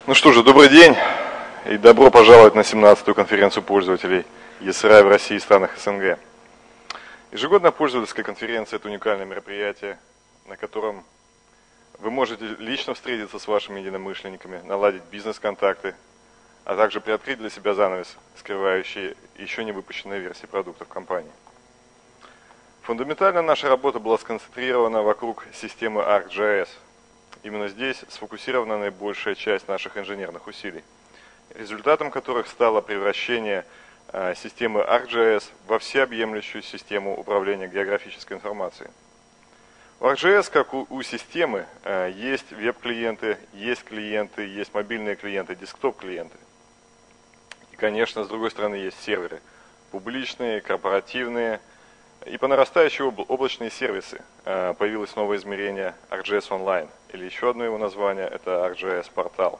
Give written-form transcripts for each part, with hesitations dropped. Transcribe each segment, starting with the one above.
Ну что же, добрый день и добро пожаловать на 17-ю конференцию пользователей ESRI в России и странах СНГ. Ежегодная пользовательская конференция – это уникальное мероприятие, на котором вы можете лично встретиться с вашими единомышленниками, наладить бизнес-контакты, а также приоткрыть для себя занавес, скрывающий еще не выпущенные версии продуктов компании. Фундаментально наша работа была сконцентрирована вокруг системы ArcGIS. Именно здесь сфокусирована наибольшая часть наших инженерных усилий, результатом которых стало превращение системы ArcGIS во всеобъемлющую систему управления географической информацией. В ArcGIS, как у системы, есть веб-клиенты, есть мобильные клиенты, десктоп-клиенты. И, конечно, с другой стороны, есть серверы, публичные, корпоративные и по нарастающей облачные сервисы. Появилось новое измерение ArcGIS Online, или еще одно его название – это ArcGIS Портал.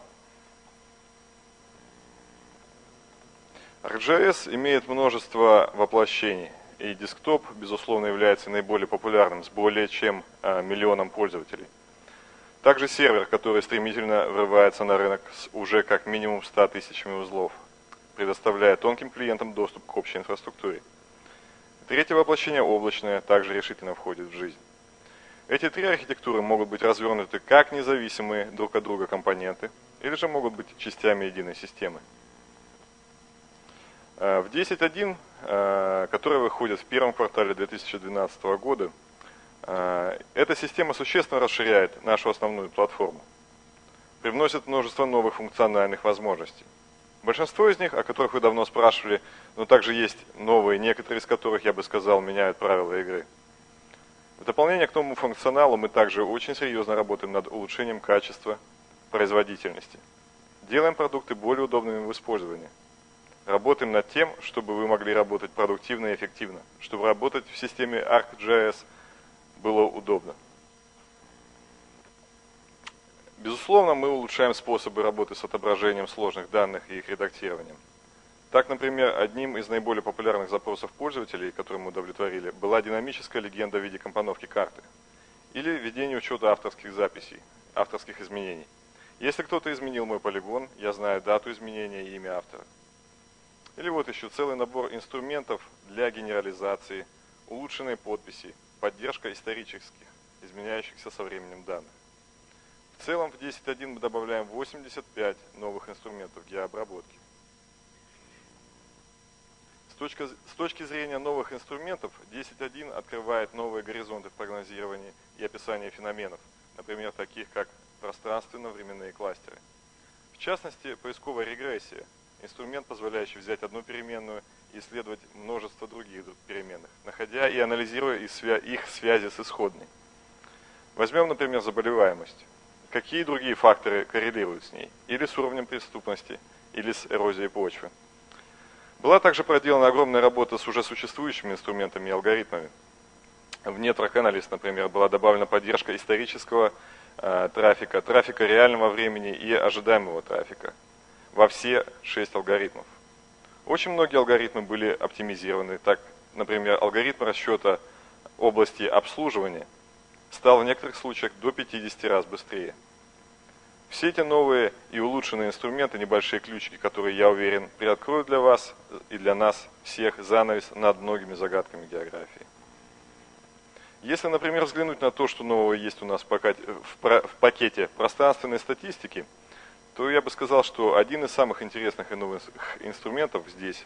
ArcGIS имеет множество воплощений, и десктоп, безусловно, является наиболее популярным, с более чем миллионом пользователей. Также сервер, который стремительно врывается на рынок с уже как минимум 100 тысячами узлов, предоставляя тонким клиентам доступ к общей инфраструктуре. Третье воплощение, облачное, также решительно входит в жизнь. Эти три архитектуры могут быть развернуты как независимые друг от друга компоненты, или же могут быть частями единой системы. В 10.1, который выходит в первом квартале 2012 года, эта система существенно расширяет нашу основную платформу, привносит множество новых функциональных возможностей. Большинство из них, о которых вы давно спрашивали, но также есть новые, некоторые из которых, я бы сказал, меняют правила игры. В дополнение к новому функционалу мы также очень серьезно работаем над улучшением качества, производительности. Делаем продукты более удобными в использовании. Работаем над тем, чтобы вы могли работать продуктивно и эффективно, чтобы работать в системе ArcGIS было удобно. Безусловно, мы улучшаем способы работы с отображением сложных данных и их редактированием. Так, например, одним из наиболее популярных запросов пользователей, которые мы удовлетворили, была динамическая легенда в виде компоновки карты или ведение учета авторских записей, авторских изменений. Если кто-то изменил мой полигон, я знаю дату изменения и имя автора. Или вот еще целый набор инструментов для генерализации, улучшенные подписи, поддержка исторических, изменяющихся со временем данных. В целом в 10.1 мы добавляем 85 новых инструментов для обработки. С точки зрения новых инструментов, 10.1 открывает новые горизонты в прогнозировании и описании феноменов, например, таких как пространственно-временные кластеры. В частности, поисковая регрессия – инструмент, позволяющий взять одну переменную и исследовать множество других переменных, находя и анализируя их связи с исходной. Возьмем, например, заболеваемость. Какие другие факторы коррелируют с ней? Или с уровнем преступности, или с эрозией почвы. Была также проделана огромная работа с уже существующими инструментами и алгоритмами. В Network Analyst, например, была добавлена поддержка исторического трафика, трафика реального времени и ожидаемого трафика во все 6 алгоритмов. Очень многие алгоритмы были оптимизированы. Так, например, алгоритм расчета области обслуживания стал в некоторых случаях до 50 раз быстрее. Все эти новые и улучшенные инструменты, небольшие ключики, которые, я уверен, приоткроют для вас и для нас всех занавес над многими загадками географии. Если, например, взглянуть на то, что нового есть у нас в пакете пространственной статистики, то я бы сказал, что один из самых интересных и новых инструментов здесь,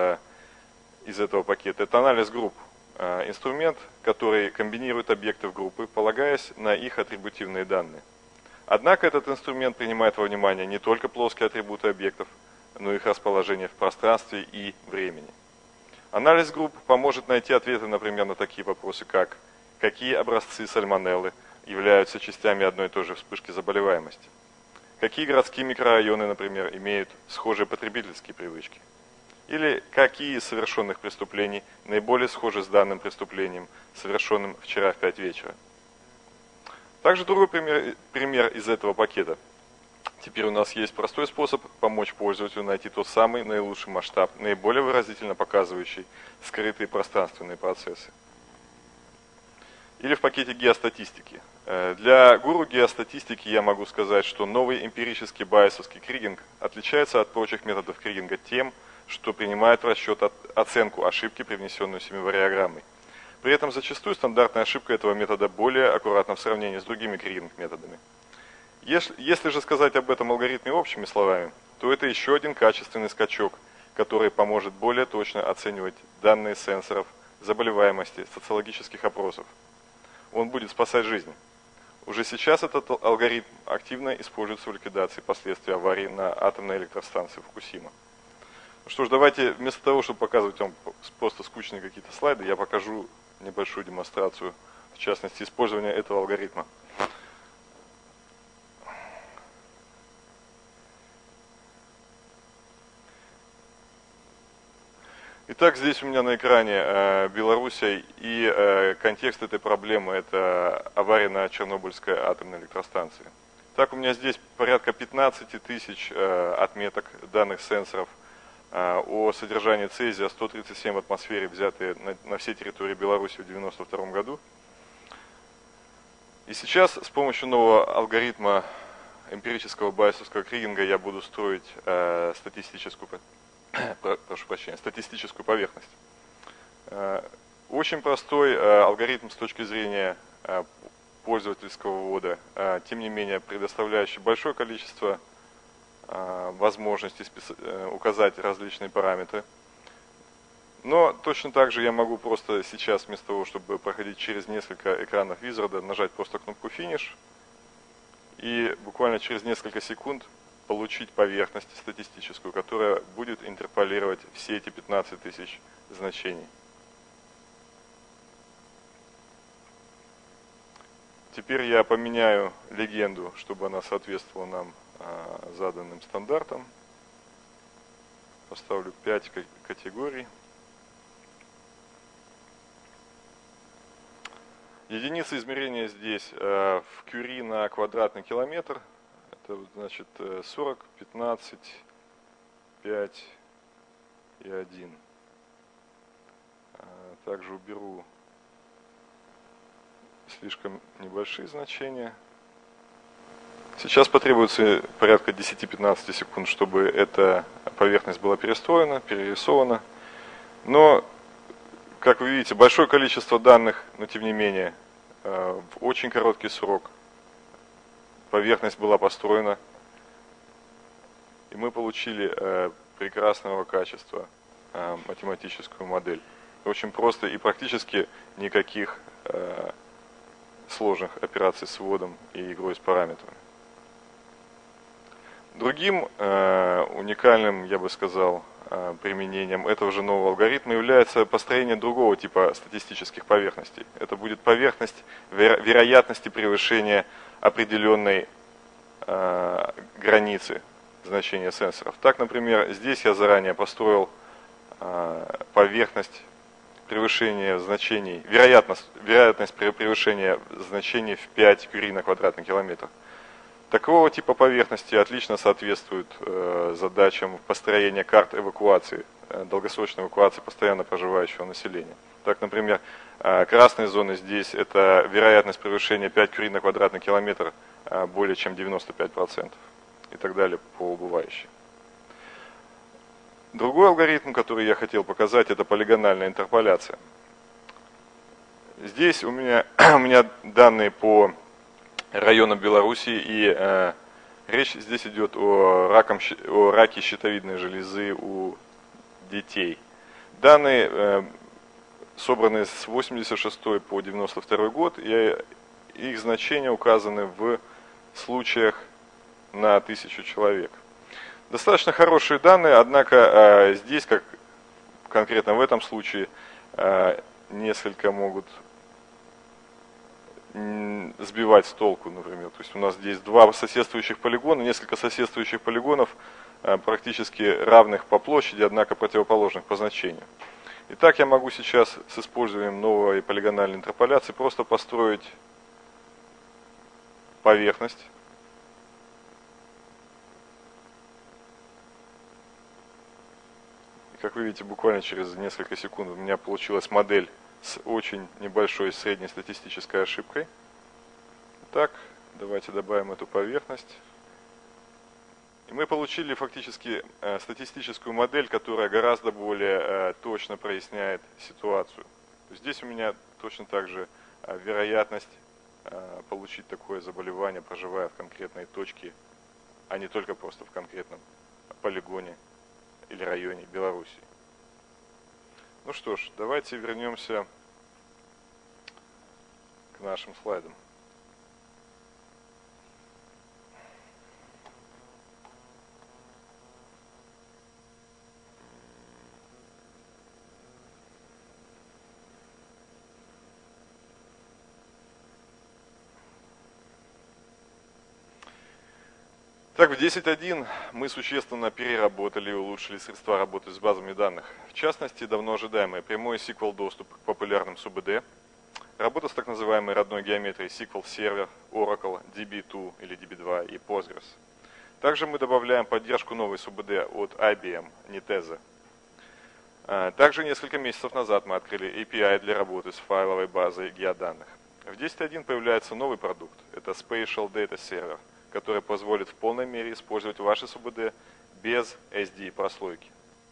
из этого пакета, это анализ групп. Инструмент, который комбинирует объекты в группы, полагаясь на их атрибутивные данные. Однако этот инструмент принимает во внимание не только плоские атрибуты объектов, но и их расположение в пространстве и времени. Анализ групп поможет найти ответы, например, на такие вопросы, как какие образцы сальмонеллы являются частями одной и той же вспышки заболеваемости, какие городские микрорайоны, например, имеют схожие потребительские привычки, или какие из совершенных преступлений наиболее схожи с данным преступлением, совершенным вчера в 5 вечера. Также другой пример из этого пакета. Теперь у нас есть простой способ помочь пользователю найти тот самый наилучший масштаб, наиболее выразительно показывающий скрытые пространственные процессы. или в пакете геостатистики. Для гуру геостатистики я могу сказать, что новый эмпирический байесовский кригинг отличается от прочих методов кригинга тем, что принимает в расчет оценку ошибки, привнесенную семивариограммой. При этом зачастую стандартная ошибка этого метода более аккуратна в сравнении с другими кригинг-методами. Если же сказать об этом алгоритме общими словами, то это еще один качественный скачок, который поможет более точно оценивать данные сенсоров, заболеваемости, социологических опросов. Он будет спасать жизнь. Уже сейчас этот алгоритм активно используется в ликвидации последствий аварии на атомной электростанции Фукусима. Что ж, давайте вместо того, чтобы показывать вам просто скучные какие-то слайды, я покажу небольшую демонстрацию, в частности, использования этого алгоритма. Итак, здесь у меня на экране Белоруссия, и контекст этой проблемы – это авария на Чернобыльской атомной электростанции. Так, у меня здесь порядка 15 тысяч отметок данных сенсоров о содержании цезия 137 в атмосфере, взятые на всей территории Беларуси в 1992 году. И сейчас с помощью нового алгоритма эмпирического байесовского кригинга я буду строить статистическую поверхность. Очень простой алгоритм с точки зрения пользовательского ввода, тем не менее предоставляющий большое количество возможностей указать различные параметры. Но точно так же я могу просто сейчас, вместо того, чтобы проходить через несколько экранов Wizard, нажать просто кнопку Finish и буквально через несколько секунд получить поверхность статистическую, которая будет интерполировать все эти 15 тысяч значений. Теперь я поменяю легенду, чтобы она соответствовала нам заданным стандартам. Поставлю 5 категорий. Единица измерения здесь в кюри на квадратный километр. Это значит 40, 15, 5 и 1. Также уберу слишком небольшие значения. Сейчас потребуется порядка 10-15 секунд, чтобы эта поверхность была перестроена, перерисована. Но, как вы видите, большое количество данных, но тем не менее, в очень короткий срок поверхность была построена, и мы получили прекрасного качества математическую модель. Очень просто и практически никаких сложных операций с вводом и игрой с параметрами. Другим уникальным, я бы сказал, применением этого же нового алгоритма является построение другого типа статистических поверхностей. Это будет поверхность вероятности превышения определенной границы значения сенсоров. Так, например, здесь я заранее построил поверхность превышения значений, вероятность превышения значений в 5 кюри на квадратный километр. Такого типа поверхности отлично соответствуют задачам построения карт эвакуации, долгосрочной эвакуации постоянно проживающего населения. Так, например, красные зоны здесь это вероятность превышения 5 кюри на квадратный километр более чем 95% и так далее по убывающей. Другой алгоритм, который я хотел показать, это полигональная интерполяция. Здесь у меня данные по районам Беларуси, и речь здесь идет о раке щитовидной железы у детей. Данные собраны с 86 по 92 год, и их значения указаны в случаях на 1000 человек. Достаточно хорошие данные, однако здесь, как конкретно в этом случае, несколько могут сбивать с толку, например. То есть у нас здесь два соседствующих полигона, несколько соседствующих полигонов, практически равных по площади, однако противоположных по значению. Итак, я могу сейчас с использованием новой полигональной интерполяции просто построить поверхность. И как вы видите, буквально через несколько секунд у меня получилась модель с очень небольшой среднестатистической ошибкой. Так, давайте добавим эту поверхность. И мы получили фактически статистическую модель, которая гораздо более точно проясняет ситуацию. Здесь у меня точно так же вероятность получить такое заболевание, проживая в конкретной точке, а не только просто в конкретном полигоне или районе Белоруссии. Ну что ж, давайте вернемся к нашим слайдам. Так, в 10.1 мы существенно переработали и улучшили средства работы с базами данных. В частности, давно ожидаемый прямой SQL доступ к популярным СУБД, работа с так называемой родной геометрией SQL Server, Oracle, DB2 или DB2 и Postgres. Также мы добавляем поддержку новой СУБД от IBM, Niteza. Также несколько месяцев назад мы открыли API для работы с файловой базой геоданных. В 10.1 появляется новый продукт, это Spatial Data Server, который позволит в полной мере использовать ваши СУБД без SD-прослойки.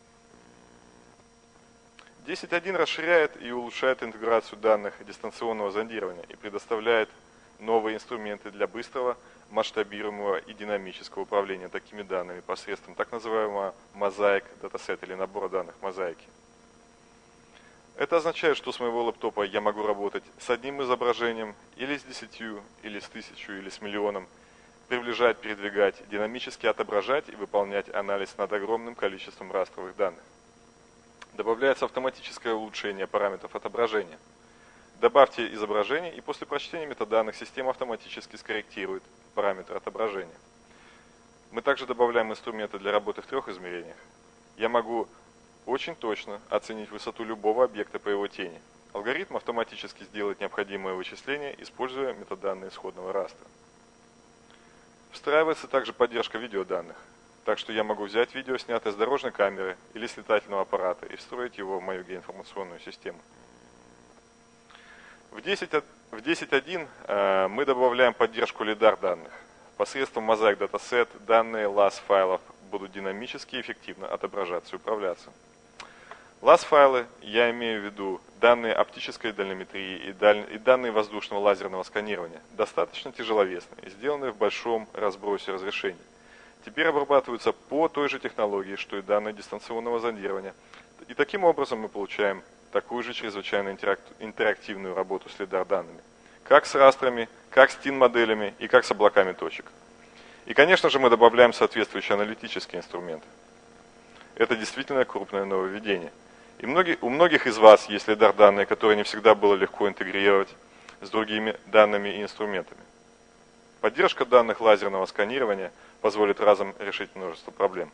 10.1 расширяет и улучшает интеграцию данных дистанционного зондирования и предоставляет новые инструменты для быстрого, масштабируемого и динамического управления такими данными посредством так называемого Mosaic датасета или набора данных мозаики. Это означает, что с моего лэптопа я могу работать с одним изображением, или с 10, или с 1000, или с миллионом, приближать, передвигать, динамически отображать и выполнять анализ над огромным количеством растровых данных. Добавляется автоматическое улучшение параметров отображения. Добавьте изображение, и после прочтения метаданных система автоматически скорректирует параметр отображения. Мы также добавляем инструменты для работы в 3 измерениях. Я могу очень точно оценить высоту любого объекта по его тени. Алгоритм автоматически сделает необходимые вычисления, используя метаданные исходного растра. Встраивается также поддержка видеоданных, так что я могу взять видео, снятое с дорожной камеры или с летательного аппарата, и встроить его в мою геоинформационную систему. В 10.1 мы добавляем поддержку LiDAR данных. Посредством Mosaic Dataset данные LAS файлов будут динамически и эффективно отображаться и управляться. LAS файлы, я имею в виду данные оптической дальнометрии и данные воздушного лазерного сканирования, достаточно тяжеловесные и сделанные в большом разбросе разрешений. Теперь обрабатываются по той же технологии, что и данные дистанционного зондирования. И таким образом мы получаем такую же чрезвычайно интерактивную работу с LiDAR данными. Как с растрами, как с TIN-моделями и как с облаками точек. И, конечно же, мы добавляем соответствующие аналитические инструменты. Это действительно крупное нововведение. И у многих из вас есть LiDAR данные, которые не всегда было легко интегрировать с другими данными и инструментами. Поддержка данных лазерного сканирования позволит разом решить множество проблем.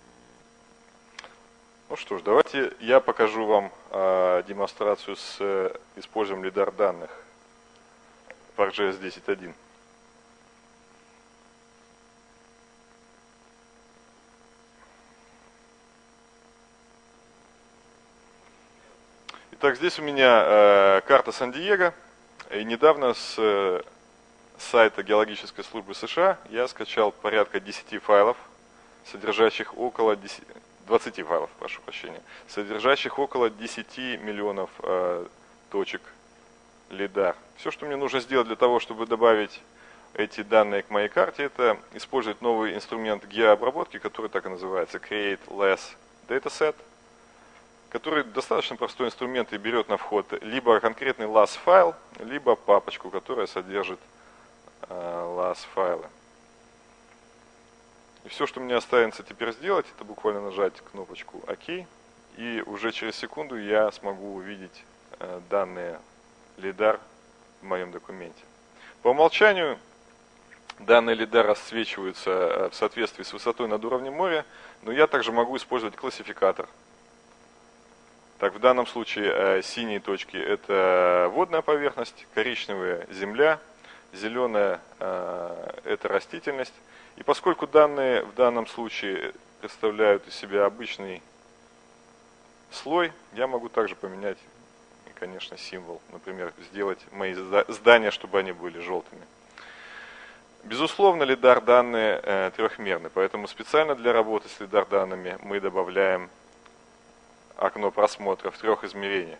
Ну что ж, давайте я покажу вам демонстрацию с использованием LiDAR данных в ArcGIS 10.1. Итак, здесь у меня карта Сан-Диего. И недавно с сайта Геологической службы США я скачал порядка 10 файлов, содержащих около 20 файлов, прошу прощения, содержащих около 10 миллионов точек LiDAR. Все, что мне нужно сделать для того, чтобы добавить эти данные к моей карте, это использовать новый инструмент геообработки, который так и называется Create Less Dataset, который достаточно простой инструмент и берет на вход либо конкретный LAS файл, либо папочку, которая содержит LAS файлы. И все, что мне останется теперь сделать, это буквально нажать кнопочку ОК, и уже через секунду я смогу увидеть данные LiDAR в моем документе. По умолчанию данные LiDAR расцвечиваются в соответствии с высотой над уровнем моря, но я также могу использовать классификатор. Так, в данном случае синие точки – это водная поверхность, коричневая – земля, зеленая – это растительность. И поскольку данные в данном случае представляют из себя обычный слой, я могу также поменять конечно, символ. Например, сделать мои здания, чтобы они были желтыми. Безусловно, лидар данные трехмерны, поэтому специально для работы с лидар данными мы добавляем окно просмотра в 3 измерениях.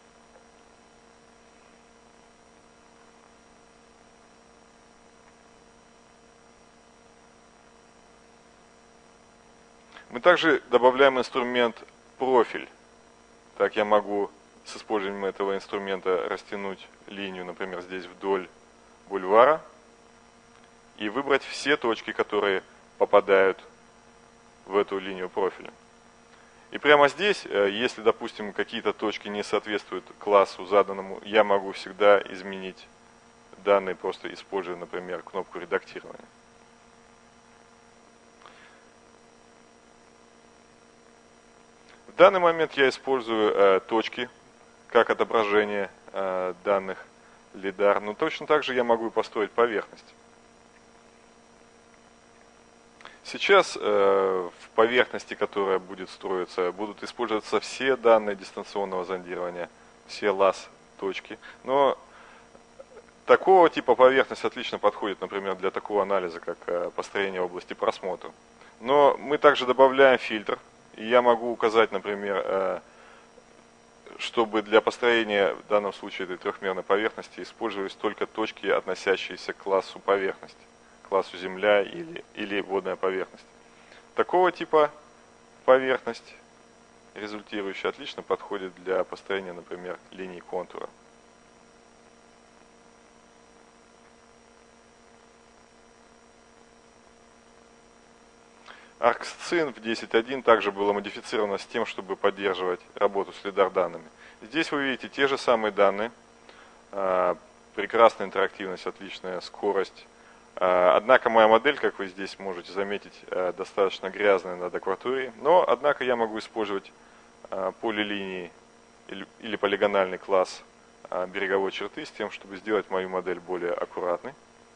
Мы также добавляем инструмент профиль. Так я могу с использованием этого инструмента растянуть линию, например, здесь вдоль бульвара, и выбрать все точки, которые попадают в эту линию профиля. И прямо здесь, если, допустим, какие-то точки не соответствуют классу заданному, я могу всегда изменить данные, просто используя, например, кнопку редактирования. В данный момент я использую точки как отображение данных лидар, но точно так же я могу и построить поверхность. Сейчас в поверхности, которая будет строиться, будут использоваться все данные дистанционного зондирования, все LAS-точки. Но такого типа поверхность отлично подходит, например, для такого анализа, как построение области просмотра. Но мы также добавляем фильтр. И я могу указать, например, чтобы для построения, в данном случае, этой трехмерной поверхности использовались только точки, относящиеся к классу поверхности, классу земля или водная поверхность. Такого типа поверхность, результирующая, отлично подходит для построения, например, линий контура. ArcScene в 10.1 также было модифицировано с тем, чтобы поддерживать работу с лидар данными. Здесь вы видите те же самые данные, прекрасная интерактивность, отличная скорость. Однако моя модель, как вы здесь можете заметить, достаточно грязная над акваторией, но однако я могу использовать полилинии или полигональный класс береговой черты с тем, чтобы сделать мою модель более аккуратной.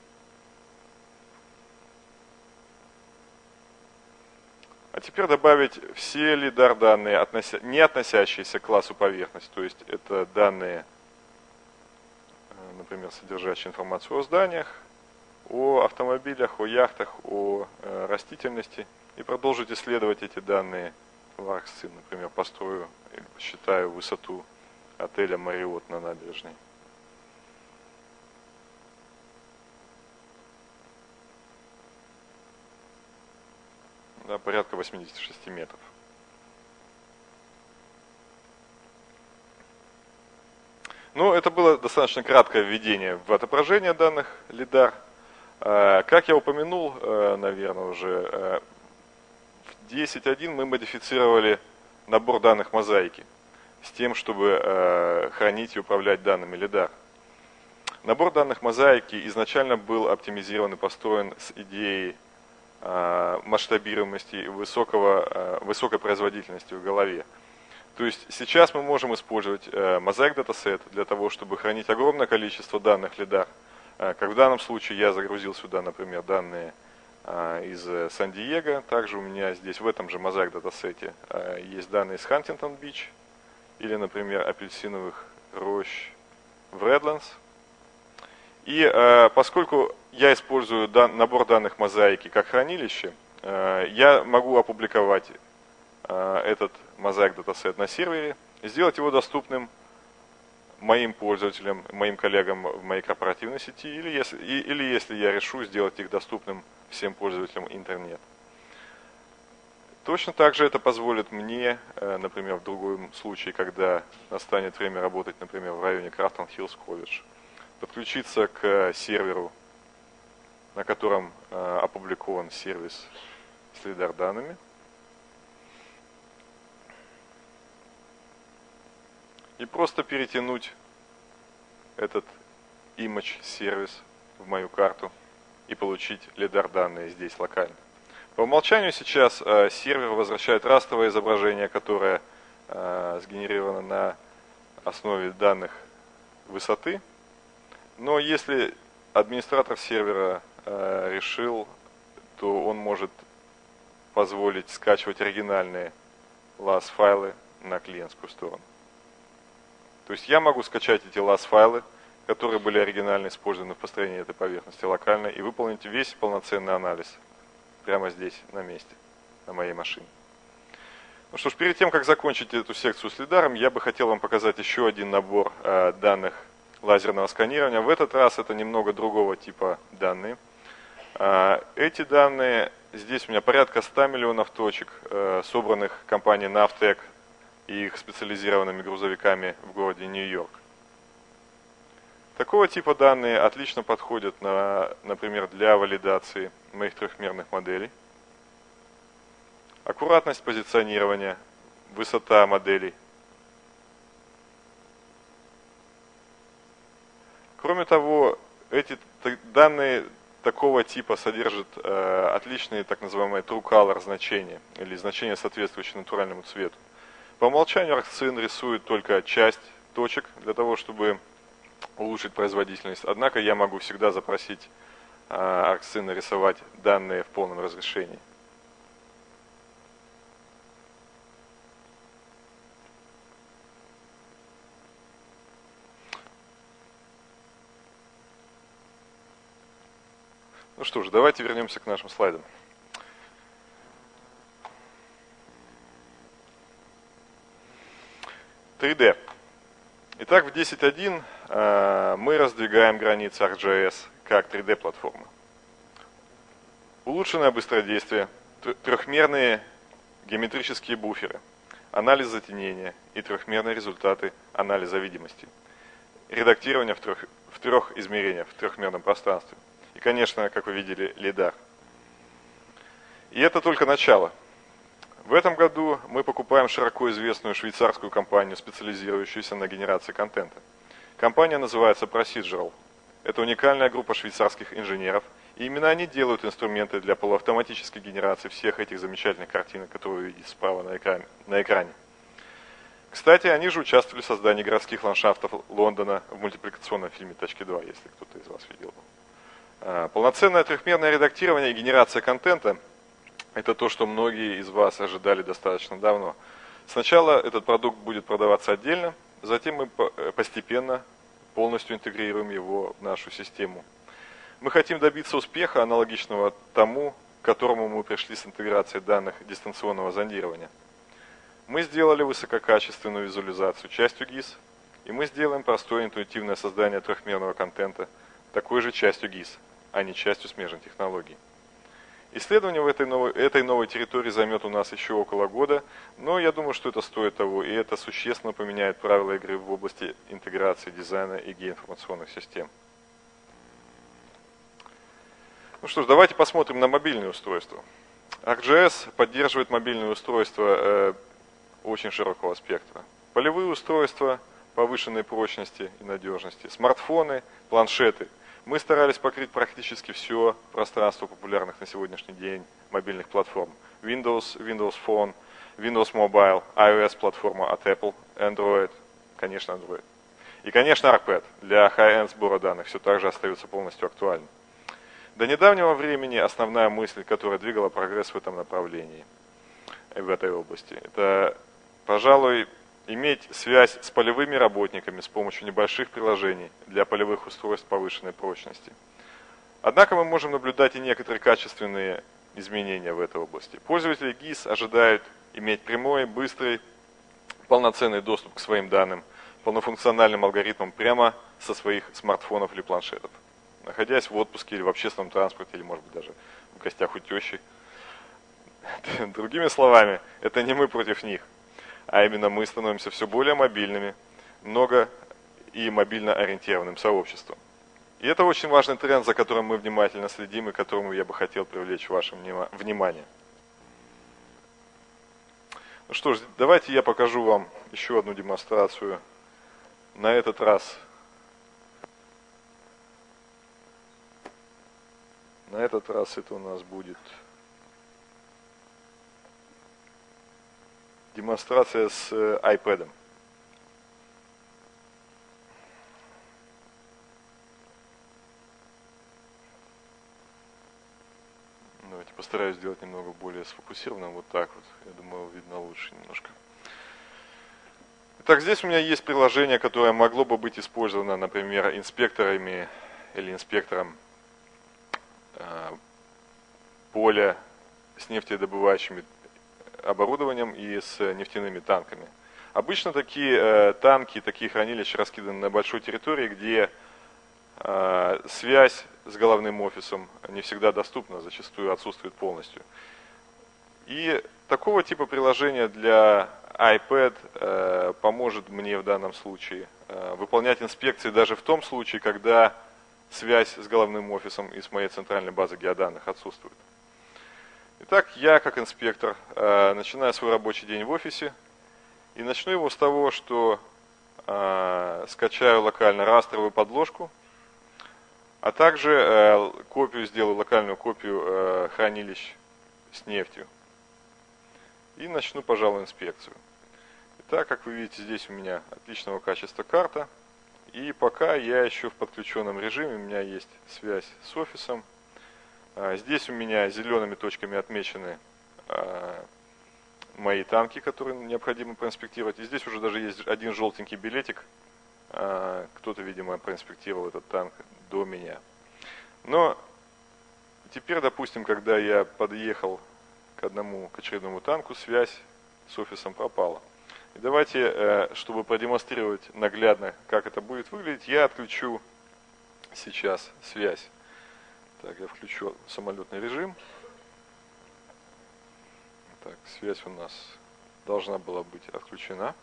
А теперь добавить все лидар данные, не относящиеся к классу поверхность, то есть это данные, например, содержащие информацию о зданиях, о автомобилях, о яхтах, о растительности, и продолжить исследовать эти данные в ArcScene. Например, построю или посчитаю высоту отеля Marriott на набережной. Да, порядка 86 метров. Ну, это было достаточно краткое введение в отображение данных лидар. Как я упомянул, наверное, уже в 10.1 мы модифицировали набор данных мозаики с тем, чтобы хранить и управлять данными лидар. Набор данных мозаики изначально был оптимизирован и построен с идеей масштабируемости и высокой производительности в голове. То есть сейчас мы можем использовать Mosaic Dataset для того, чтобы хранить огромное количество данных лидар. Как в данном случае я загрузил сюда, например, данные из Сан-Диего. Также у меня здесь в этом же Mosaic Dataset есть данные из Хантингтон-Бич или, например, апельсиновых рощ в Редлендс. И поскольку я использую набор данных мозаики как хранилище, я могу опубликовать этот Mosaic Dataset на сервере, сделать его доступным моим пользователям, моим коллегам в моей корпоративной сети, или если я решу сделать их доступным всем пользователям интернета. Точно так же это позволит мне, например, в другом случае, когда настанет время работать, например, в районе Крафтон-Хиллз колледж, подключиться к серверу, на котором опубликован сервис с лидар данными, и просто перетянуть этот image сервис в мою карту и получить лидар данные здесь локально. По умолчанию сейчас сервер возвращает растровое изображение, которое сгенерировано на основе данных высоты. Но если администратор сервера решил, то он может позволить скачивать оригинальные LAS-файлы на клиентскую сторону. То есть я могу скачать эти LAS-файлы, которые были оригинально использованы в построении этой поверхности локально, и выполнить весь полноценный анализ прямо здесь, на месте, на моей машине. Ну что ж, перед тем, как закончить эту секцию с лидаром, я бы хотел вам показать еще один набор данных лазерного сканирования. В этот раз это немного другого типа данные. Эти данные, здесь у меня порядка 100 миллионов точек, собранных компанией Navtec и их специализированными грузовиками в городе Нью-Йорк. Такого типа данные отлично подходят, например, для валидации моих трехмерных моделей. Аккуратность позиционирования, высота моделей. Кроме того, эти данные такого типа содержат отличные так называемые true color значения, или значения, соответствующие натуральному цвету. По умолчанию ArcSyn рисует только часть точек для того, чтобы улучшить производительность. Однако я могу всегда запросить ArcSyn нарисовать данные в полном разрешении. Ну что ж, давайте вернемся к нашим слайдам. Итак, в 10.1 мы раздвигаем границы ArcGIS как 3D-платформы. Улучшенное быстродействие, трехмерные геометрические буферы, анализ затенения и трехмерные результаты анализа видимости. Редактирование в трех измерениях, в трехмерном пространстве. И, конечно, как вы видели, лидар. И это только начало. В этом году мы покупаем широко известную швейцарскую компанию, специализирующуюся на генерации контента. Компания называется Procedural. Это уникальная группа швейцарских инженеров, и именно они делают инструменты для полуавтоматической генерации всех этих замечательных картинок, которые вы видите справа на экране. Кстати, они же участвовали в создании городских ландшафтов Лондона в мультипликационном фильме «Тачки 2», если кто-то из вас видел. Полноценное трехмерное редактирование и генерация контента – это то, что многие из вас ожидали достаточно давно. Сначала этот продукт будет продаваться отдельно, затем мы постепенно полностью интегрируем его в нашу систему. Мы хотим добиться успеха, аналогичного тому, к которому мы пришли с интеграцией данных дистанционного зондирования. Мы сделали высококачественную визуализацию частью GIS, и мы сделаем простое интуитивное создание трехмерного контента такой же частью GIS, а не частью смежной технологий. Исследование в этой новой территории займет у нас еще около года, но я думаю, что это стоит того, и это существенно поменяет правила игры в области интеграции дизайна и геоинформационных систем. Ну что ж, давайте посмотрим на мобильные устройства. ArcGIS поддерживает мобильные устройства очень широкого спектра. Полевые устройства повышенной прочности и надежности, смартфоны, планшеты. Мы старались покрыть практически все пространство популярных на сегодняшний день мобильных платформ. Windows, Windows Phone, Windows Mobile, iOS-платформа от Apple, Android, конечно Android. И, конечно, ArcPad для high-end сбора данных все так же остается полностью актуальным. До недавнего времени основная мысль, которая двигала прогресс в этом направлении, в этой области, это, пожалуй, иметь связь с полевыми работниками с помощью небольших приложений для полевых устройств повышенной прочности. Однако мы можем наблюдать и некоторые качественные изменения в этой области. Пользователи GIS ожидают иметь прямой, быстрый, полноценный доступ к своим данным, полнофункциональным алгоритмам прямо со своих смартфонов или планшетов, находясь в отпуске или в общественном транспорте, или, может быть, даже в гостях у тещи. Другими словами, это не мы против них, а именно мы становимся все более мобильными, много и мобильно ориентированным сообществом. И это очень важный тренд, за которым мы внимательно следим и к которому я бы хотел привлечь ваше внимание. Ну что ж, давайте я покажу вам еще одну демонстрацию. На этот раз это у нас будет демонстрация с iPad. Давайте постараюсь сделать немного более сфокусированным. Вот так вот. Я думаю, видно лучше немножко. Так, здесь у меня есть приложение, которое могло бы быть использовано, например, инспекторами или инспектором поля с нефтедобывающим оборудованием и с нефтяными танками. Обычно такие танки, такие хранилища раскиданы на большой территории, где связь с головным офисом не всегда доступна, зачастую отсутствует полностью. И такого типа приложения для iPad поможет мне в данном случае выполнять инспекции даже в том случае, когда связь с головным офисом и с моей центральной базой геоданных отсутствует. Итак, я как инспектор начинаю свой рабочий день в офисе и начну его с того, что скачаю локально растровую подложку, а также сделаю локальную копию хранилищ с нефтью. И начну, пожалуй, инспекцию. Итак, как вы видите, здесь у меня отличного качества карта. И пока я еще в подключенном режиме, у меня есть связь с офисом. Здесь у меня зелеными точками отмечены мои танки, которые необходимо проинспектировать. И здесь уже даже есть один желтенький билетик. Кто-то, видимо, проинспектировал этот танк до меня. Но теперь, допустим, когда я подъехал к очередному танку, связь с офисом пропала. И давайте, чтобы продемонстрировать наглядно, как это будет выглядеть, я отключу сейчас связь. Так, я включу самолетный режим. Так, связь у нас должна была быть отключена.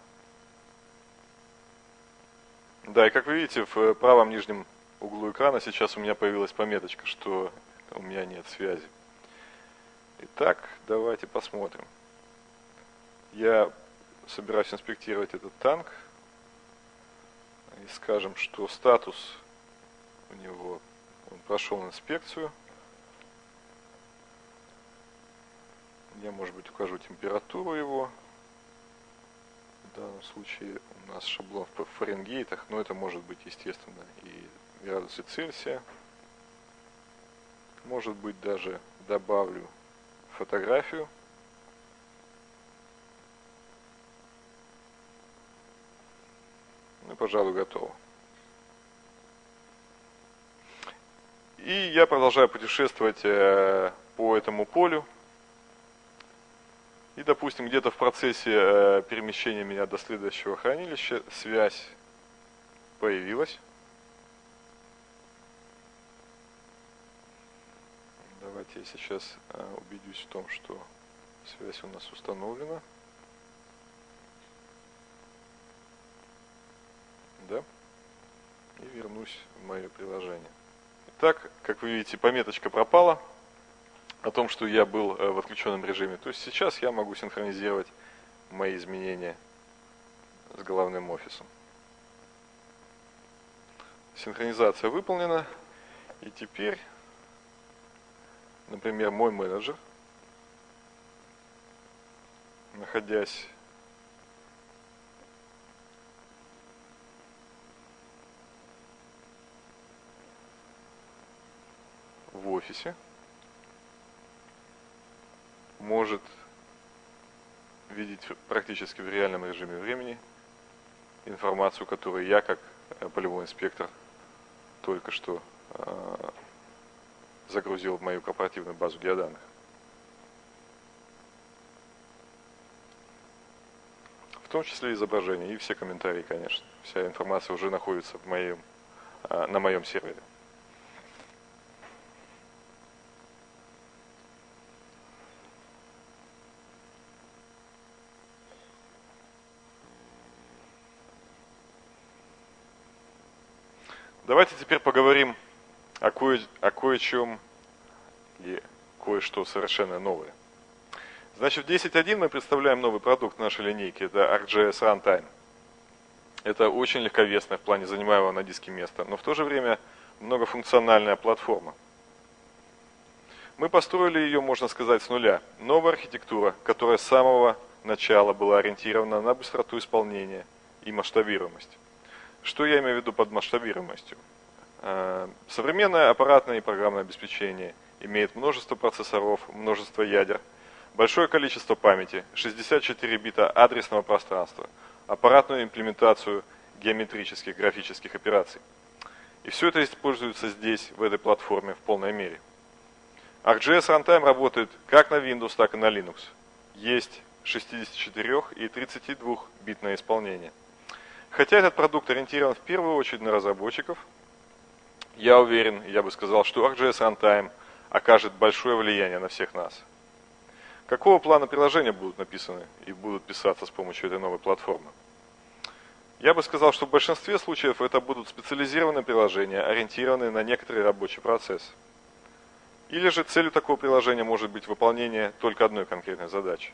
Да, и как вы видите, в правом нижнем углу экрана сейчас у меня появилась пометочка, что у меня нет связи. Итак, давайте посмотрим. Я собираюсь инспектировать этот танк. И скажем, что статус у него, он прошел инспекцию. Я, может быть, укажу температуру его. В данном случае у нас шаблон в Фаренгейтах, но это может быть, естественно, и градусы Цельсия. Может быть, даже добавлю фотографию. Ну, пожалуй, готово. И я продолжаю путешествовать по этому полю. И, допустим, где-то в процессе перемещения меня до следующего хранилища связь появилась. Давайте я сейчас убедюсь в том, что связь у нас установлена. Да? И вернусь в мое приложение. Итак, как вы видите, пометочка пропала о том, что я был в отключенном режиме. То есть сейчас я могу синхронизировать мои изменения с головным офисом. Синхронизация выполнена. И теперь, например, мой менеджер, находясь в офисе, может видеть практически в реальном режиме времени информацию, которую я, как полевой инспектор, только что загрузил в мою корпоративную базу геоданных. В том числе изображения и все комментарии, конечно. Вся информация уже находится на моем сервере. Давайте теперь поговорим о кое-чем и кое-что совершенно новое. Значит, в 10.1 мы представляем новый продукт нашей линейки, это ArcGIS Runtime. Это очень легковесная в плане занимаемого на диске места, но в то же время многофункциональная платформа. Мы построили ее, можно сказать, с нуля. Новая архитектура, которая с самого начала была ориентирована на быстроту исполнения и масштабируемость. Что я имею в виду под масштабируемостью? Современное аппаратное и программное обеспечение имеет множество процессоров, множество ядер, большое количество памяти, 64 бита адресного пространства, аппаратную имплементацию геометрических графических операций. И все это используется здесь, в этой платформе, в полной мере. ArcGIS Runtime работает как на Windows, так и на Linux. Есть 64 и 32-битное исполнение. Хотя этот продукт ориентирован в первую очередь на разработчиков, я уверен, я бы сказал, что ArcGIS Runtime окажет большое влияние на всех нас. Какого плана приложения будут написаны и будут писаться с помощью этой новой платформы? Я бы сказал, что в большинстве случаев это будут специализированные приложения, ориентированные на некоторый рабочий процесс. Или же целью такого приложения может быть выполнение только одной конкретной задачи.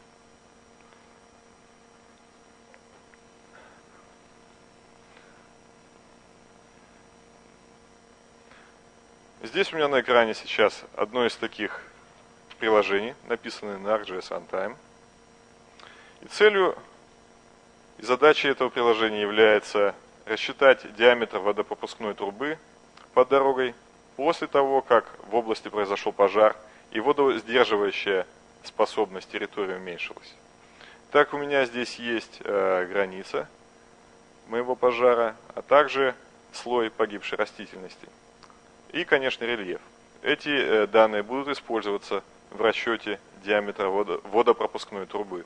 Здесь у меня на экране сейчас одно из таких приложений, написанное на ArcGIS Runtime. И целью и задачей этого приложения является рассчитать диаметр водопропускной трубы под дорогой после того, как в области произошел пожар и водосдерживающая способность территории уменьшилась. Так у меня здесь есть граница моего пожара, а также слой погибшей растительности. И, конечно, рельеф. Эти данные будут использоваться в расчете диаметра водопропускной трубы.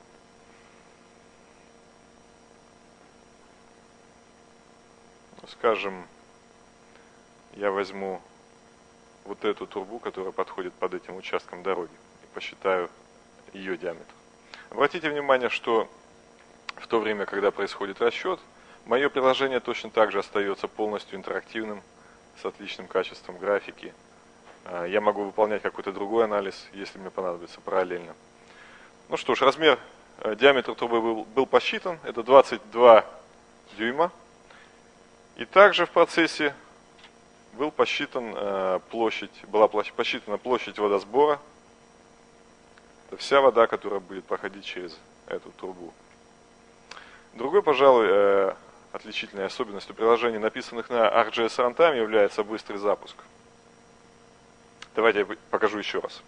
Скажем, я возьму вот эту трубу, которая подходит под этим участком дороги, и посчитаю ее диаметр. Обратите внимание, что в то время, когда происходит расчет, мое приложение точно так же остается полностью интерактивным, с отличным качеством графики. Я могу выполнять какой-то другой анализ, если мне понадобится, параллельно. Ну что ж, диаметр трубы был посчитан, это 22 дюйма. И также в процессе была посчитана площадь водосбора. Это вся вода, которая будет проходить через эту трубу. Другой, пожалуй, отличительной особенностью приложений, написанных на ArcGIS Runtime, является быстрый запуск. Давайте я покажу еще раз.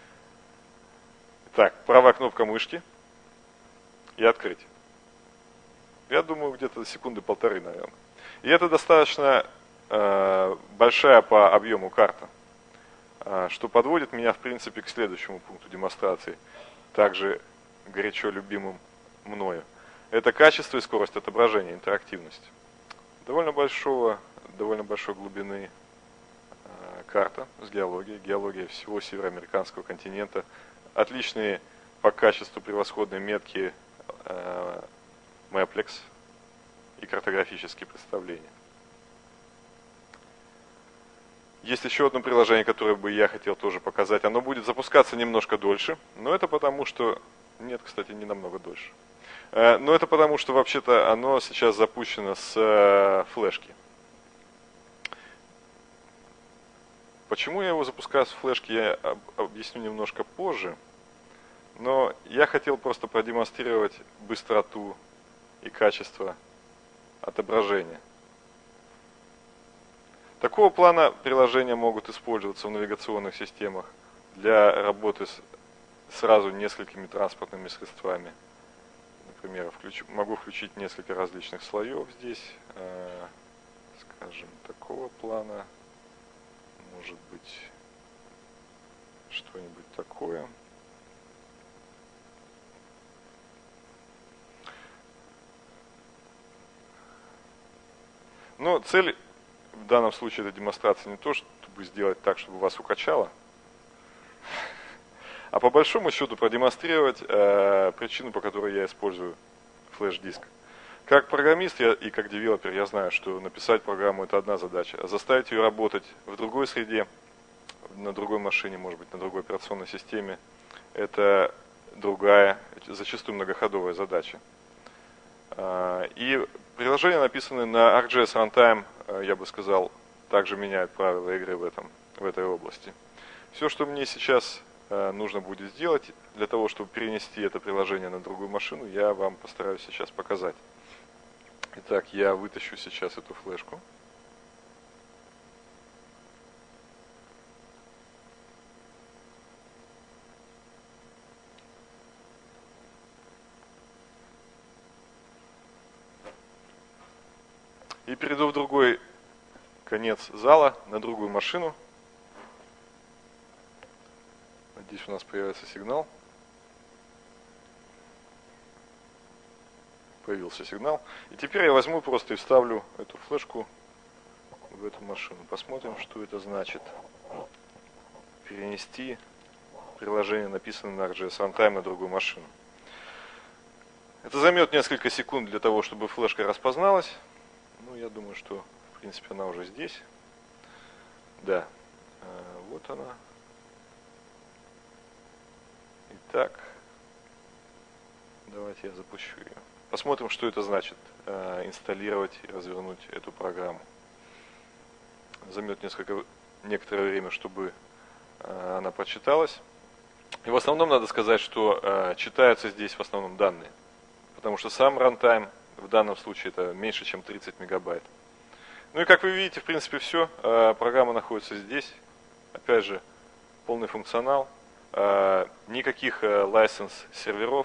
Так, правая кнопка мышки и открыть. Я думаю, где-то секунды полторы, наверное. И это достаточно большая по объему карта, что подводит меня, в принципе, к следующему пункту демонстрации, также горячо любимым мною. Это качество и скорость отображения, интерактивность. Довольно большой глубины карта с геологией. Геология всего североамериканского континента. Отличные по качеству превосходные метки Maplex и картографические представления. Есть еще одно приложение, которое бы я хотел тоже показать. Оно будет запускаться немножко дольше, но это потому, что... Нет, кстати, не намного дольше. Но это потому, что вообще-то оно сейчас запущено с флешки. Почему я его запускаю с флешки, я объясню немножко позже. Но я хотел просто продемонстрировать быстроту и качество отображения. Такого плана приложения могут использоваться в навигационных системах для работы с сразу несколькими транспортными средствами. Например, могу включить несколько различных слоев здесь, скажем, такого плана, может быть, что-нибудь такое. Но цель в данном случае этой демонстрации не то, чтобы сделать так, чтобы вас укачало, а по большому счету продемонстрировать причину, по которой я использую флеш-диск. Как программист и как девелопер я знаю, что написать программу это одна задача, а заставить ее работать в другой среде, на другой машине, может быть, на другой операционной системе, это другая, зачастую многоходовая задача. И приложения, написанные на ArcGIS Runtime, я бы сказал, также меняют правила игры в этой области. Все, что мне сейчас нужно будет сделать для того, чтобы перенести это приложение на другую машину, я вам постараюсь сейчас показать. Итак, я вытащу сейчас эту флешку. И перейду в другой конец зала, на другую машину. Здесь у нас появится сигнал. Появился сигнал. И теперь я возьму просто и вставлю эту флешку в эту машину. Посмотрим, что это значит. Перенести приложение, написанное на ArcGIS Runtime, на другую машину. Это займет несколько секунд для того, чтобы флешка распозналась. Ну, я думаю, что, в принципе, она уже здесь. Да, вот она. Итак, давайте я запущу ее. Посмотрим, что это значит, инсталлировать и развернуть эту программу. Займет некоторое время, чтобы она прочиталась. И в основном надо сказать, что читаются здесь в основном данные. Потому что сам runtime в данном случае это меньше, чем 30 мегабайт. Ну и как вы видите, в принципе, все. Программа находится здесь. Опять же, полный функционал. Никаких license серверов.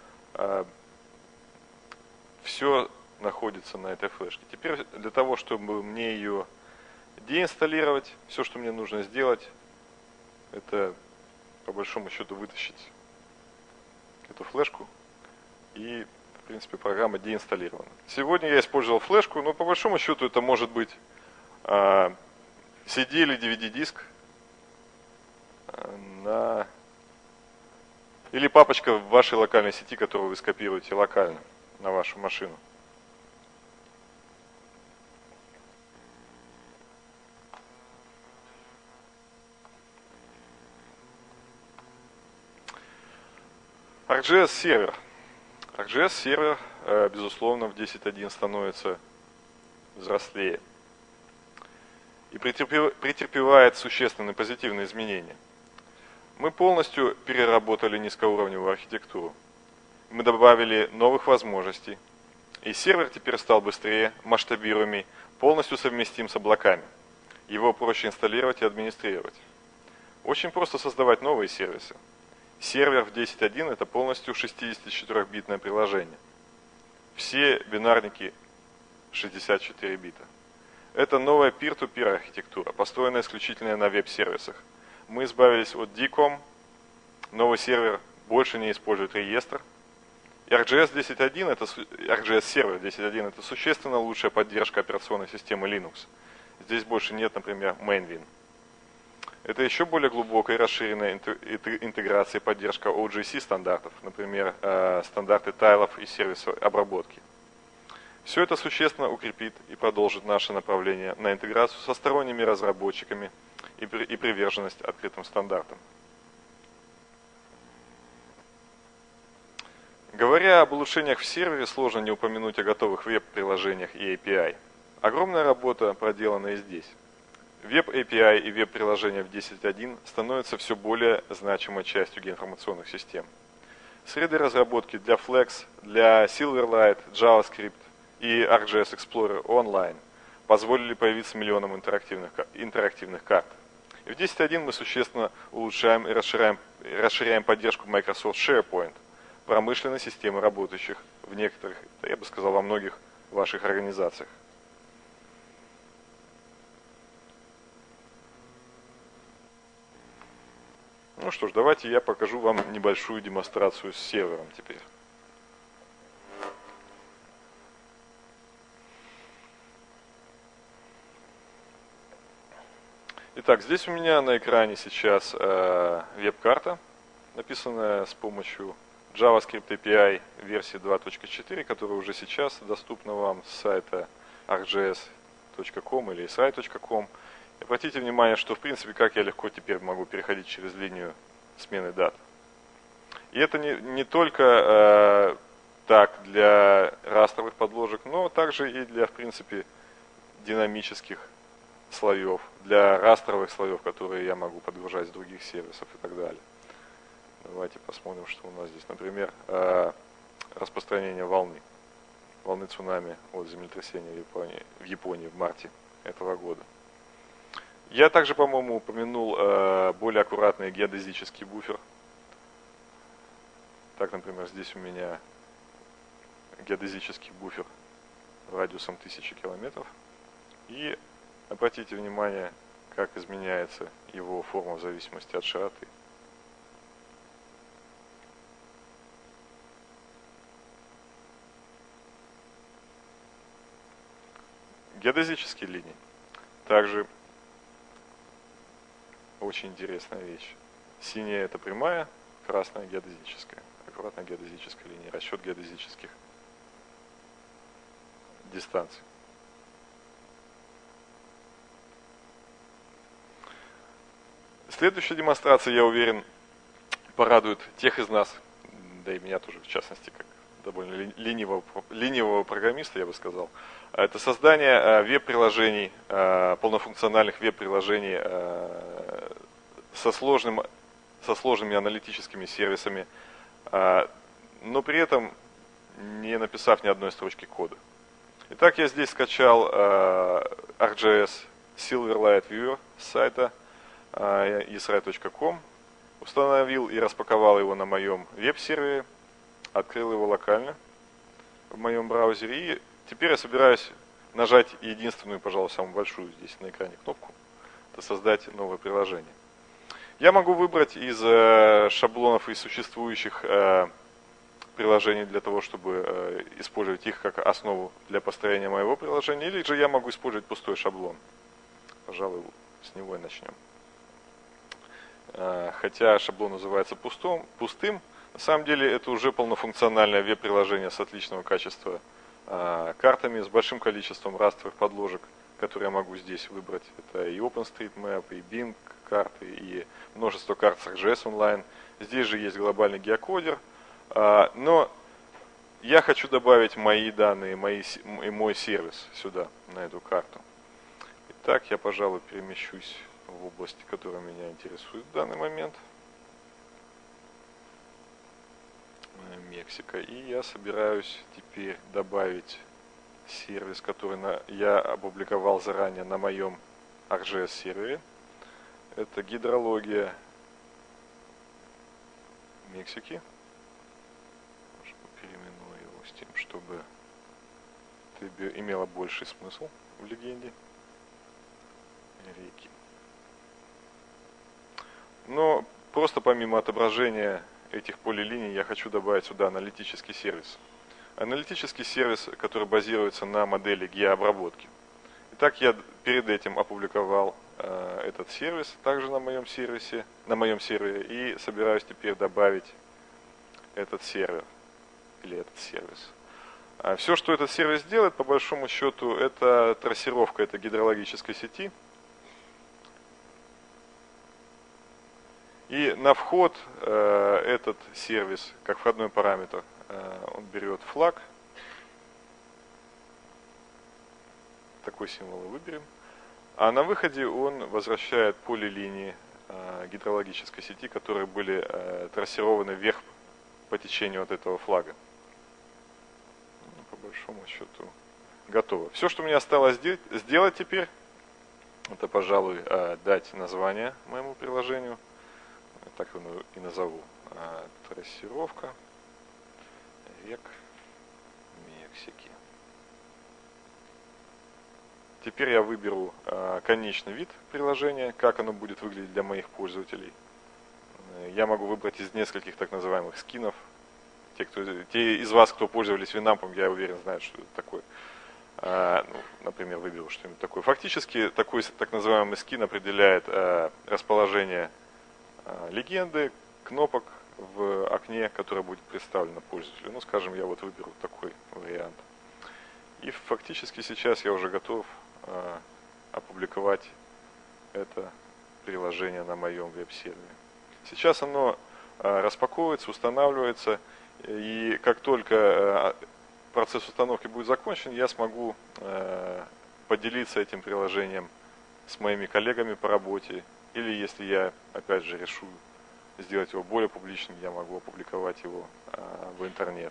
Все находится на этой флешке. Теперь для того, чтобы мне ее деинсталлировать, все, что мне нужно сделать, это по большому счету вытащить эту флешку, и в принципе программа деинсталлирована. Сегодня я использовал флешку, но по большому счету это может быть CD или DVD диск или папочка в вашей локальной сети, которую вы скопируете локально на вашу машину. ArcGIS сервер. ArcGIS сервер, безусловно, в 10.1 становится взрослее и претерпевает существенные позитивные изменения. Мы полностью переработали низкоуровневую архитектуру. Мы добавили новых возможностей, и сервер теперь стал быстрее, масштабируемый, полностью совместим с облаками. Его проще инсталлировать и администрировать. Очень просто создавать новые сервисы. Сервер в 10.1 это полностью 64-битное приложение. Все бинарники 64 бита. Это новая peer-to-peer архитектура, построенная исключительно на веб-сервисах. Мы избавились от DCOM, новый сервер больше не использует реестр. И ArcGIS 10.1 ArcGIS сервер 10.1 это существенно лучшая поддержка операционной системы Linux. Здесь больше нет, например, MainWin. Это еще более глубокая и расширенная интеграция и поддержка OGC стандартов, например, стандарты тайлов и сервисов обработки. Все это существенно укрепит и продолжит наше направление на интеграцию со сторонними разработчиками и приверженность открытым стандартам. Говоря об улучшениях в сервере, сложно не упомянуть о готовых веб-приложениях и API. Огромная работа проделана и здесь. Веб-API и веб-приложения в 10.1 становятся все более значимой частью геоинформационных систем. Среды разработки для Flex, для Silverlight, JavaScript и ArcGIS Explorer Online позволили появиться миллионам интерактивных карт. И в 10.1 мы существенно улучшаем и расширяем поддержку Microsoft SharePoint, промышленной системы, работающих в некоторых, я бы сказал, во многих ваших организациях. Ну что ж, давайте я покажу вам небольшую демонстрацию с сервером теперь. Итак, здесь у меня на экране сейчас веб-карта, написанная с помощью JavaScript API версии 2.4, которая уже сейчас доступна вам с сайта arcgis.com или site.com. Обратите внимание, что в принципе, как я легко теперь могу переходить через линию смены дат. И это не только так для растровых подложек, но также и для, в принципе, динамических слоев, для растровых слоев, которые я могу подгружать с других сервисов и так далее. Давайте посмотрим, что у нас здесь. Например, распространение волны цунами от землетрясения в Японии в марте этого года. Я также, по-моему, упомянул более аккуратный геодезический буфер. Так, например, здесь у меня геодезический буфер радиусом 1000 километров. И обратите внимание, как изменяется его форма в зависимости от широты. Геодезические линии. Также очень интересная вещь. Синяя это прямая, красная геодезическая. Аккуратно геодезическая линия. Расчет геодезических дистанций. Следующая демонстрация, я уверен, порадует тех из нас, да и меня тоже в частности, как довольно ленивого программиста, я бы сказал. Это создание веб-приложений, полнофункциональных веб-приложений со сложными аналитическими сервисами, но при этом не написав ни одной строчки кода. Итак, я здесь скачал ArcGIS Silverlight Viewer с сайта esri.com, установил и распаковал его на моем веб-сервере, открыл его локально в моем браузере, и теперь я собираюсь нажать единственную, пожалуй, самую большую здесь на экране кнопку, это создать новое приложение. Я могу выбрать из шаблонов и существующих приложений для того, чтобы использовать их как основу для построения моего приложения, или же я могу использовать пустой шаблон. Пожалуй, с него и начнем. Хотя шаблон называется пустым, на самом деле это уже полнофункциональное веб-приложение с отличного качества картами, с большим количеством растровых подложек, которые я могу здесь выбрать. Это и OpenStreetMap, и Bing карты, и множество карт с ArcGIS Online. Здесь же есть глобальный геокодер. Но я хочу добавить мои данные, мой сервис сюда, на эту карту. Итак, я, пожалуй, перемещусь в области, которая меня интересует в данный момент. Мексика. И я собираюсь теперь добавить сервис, который я опубликовал заранее на моем ArcGIS сервере. Это гидрология Мексики. Переименую его с тем, чтобы это имело больший смысл в легенде. Реки. Но просто помимо отображения этих полилиний я хочу добавить сюда аналитический сервис. Аналитический сервис, который базируется на модели геообработки. Итак, я перед этим опубликовал этот сервис также на моем сервере, и собираюсь теперь добавить этот сервер или этот сервис. Все, что этот сервис делает, по большому счету, это трассировка этой гидрологической сети. И на вход этот сервис, как входной параметр, он берет флаг. Такой символ выберем. А на выходе он возвращает полилинии гидрологической сети, которые были трассированы вверх по течению от этого флага. По большому счету готово. Все, что мне осталось сделать теперь, это, пожалуй, дать название моему приложению. Так его и назову. Трассировка рек Мексики. Теперь я выберу конечный вид приложения, как оно будет выглядеть для моих пользователей. Я могу выбрать из нескольких так называемых скинов. Те из вас, кто пользовались Winamp, я уверен, знают, что это такое. Например, выберу что-нибудь такое. Фактически такой так называемый скин определяет расположение легенды, кнопок в окне, которое будет представлено пользователю. Ну, скажем, я вот выберу такой вариант. И фактически сейчас я уже готов опубликовать это приложение на моем веб-сервере. Сейчас оно распаковывается, устанавливается, и как только процесс установки будет закончен, я смогу поделиться этим приложением с моими коллегами по работе. Или если я, опять же, решу сделать его более публичным, я могу опубликовать его в интернет.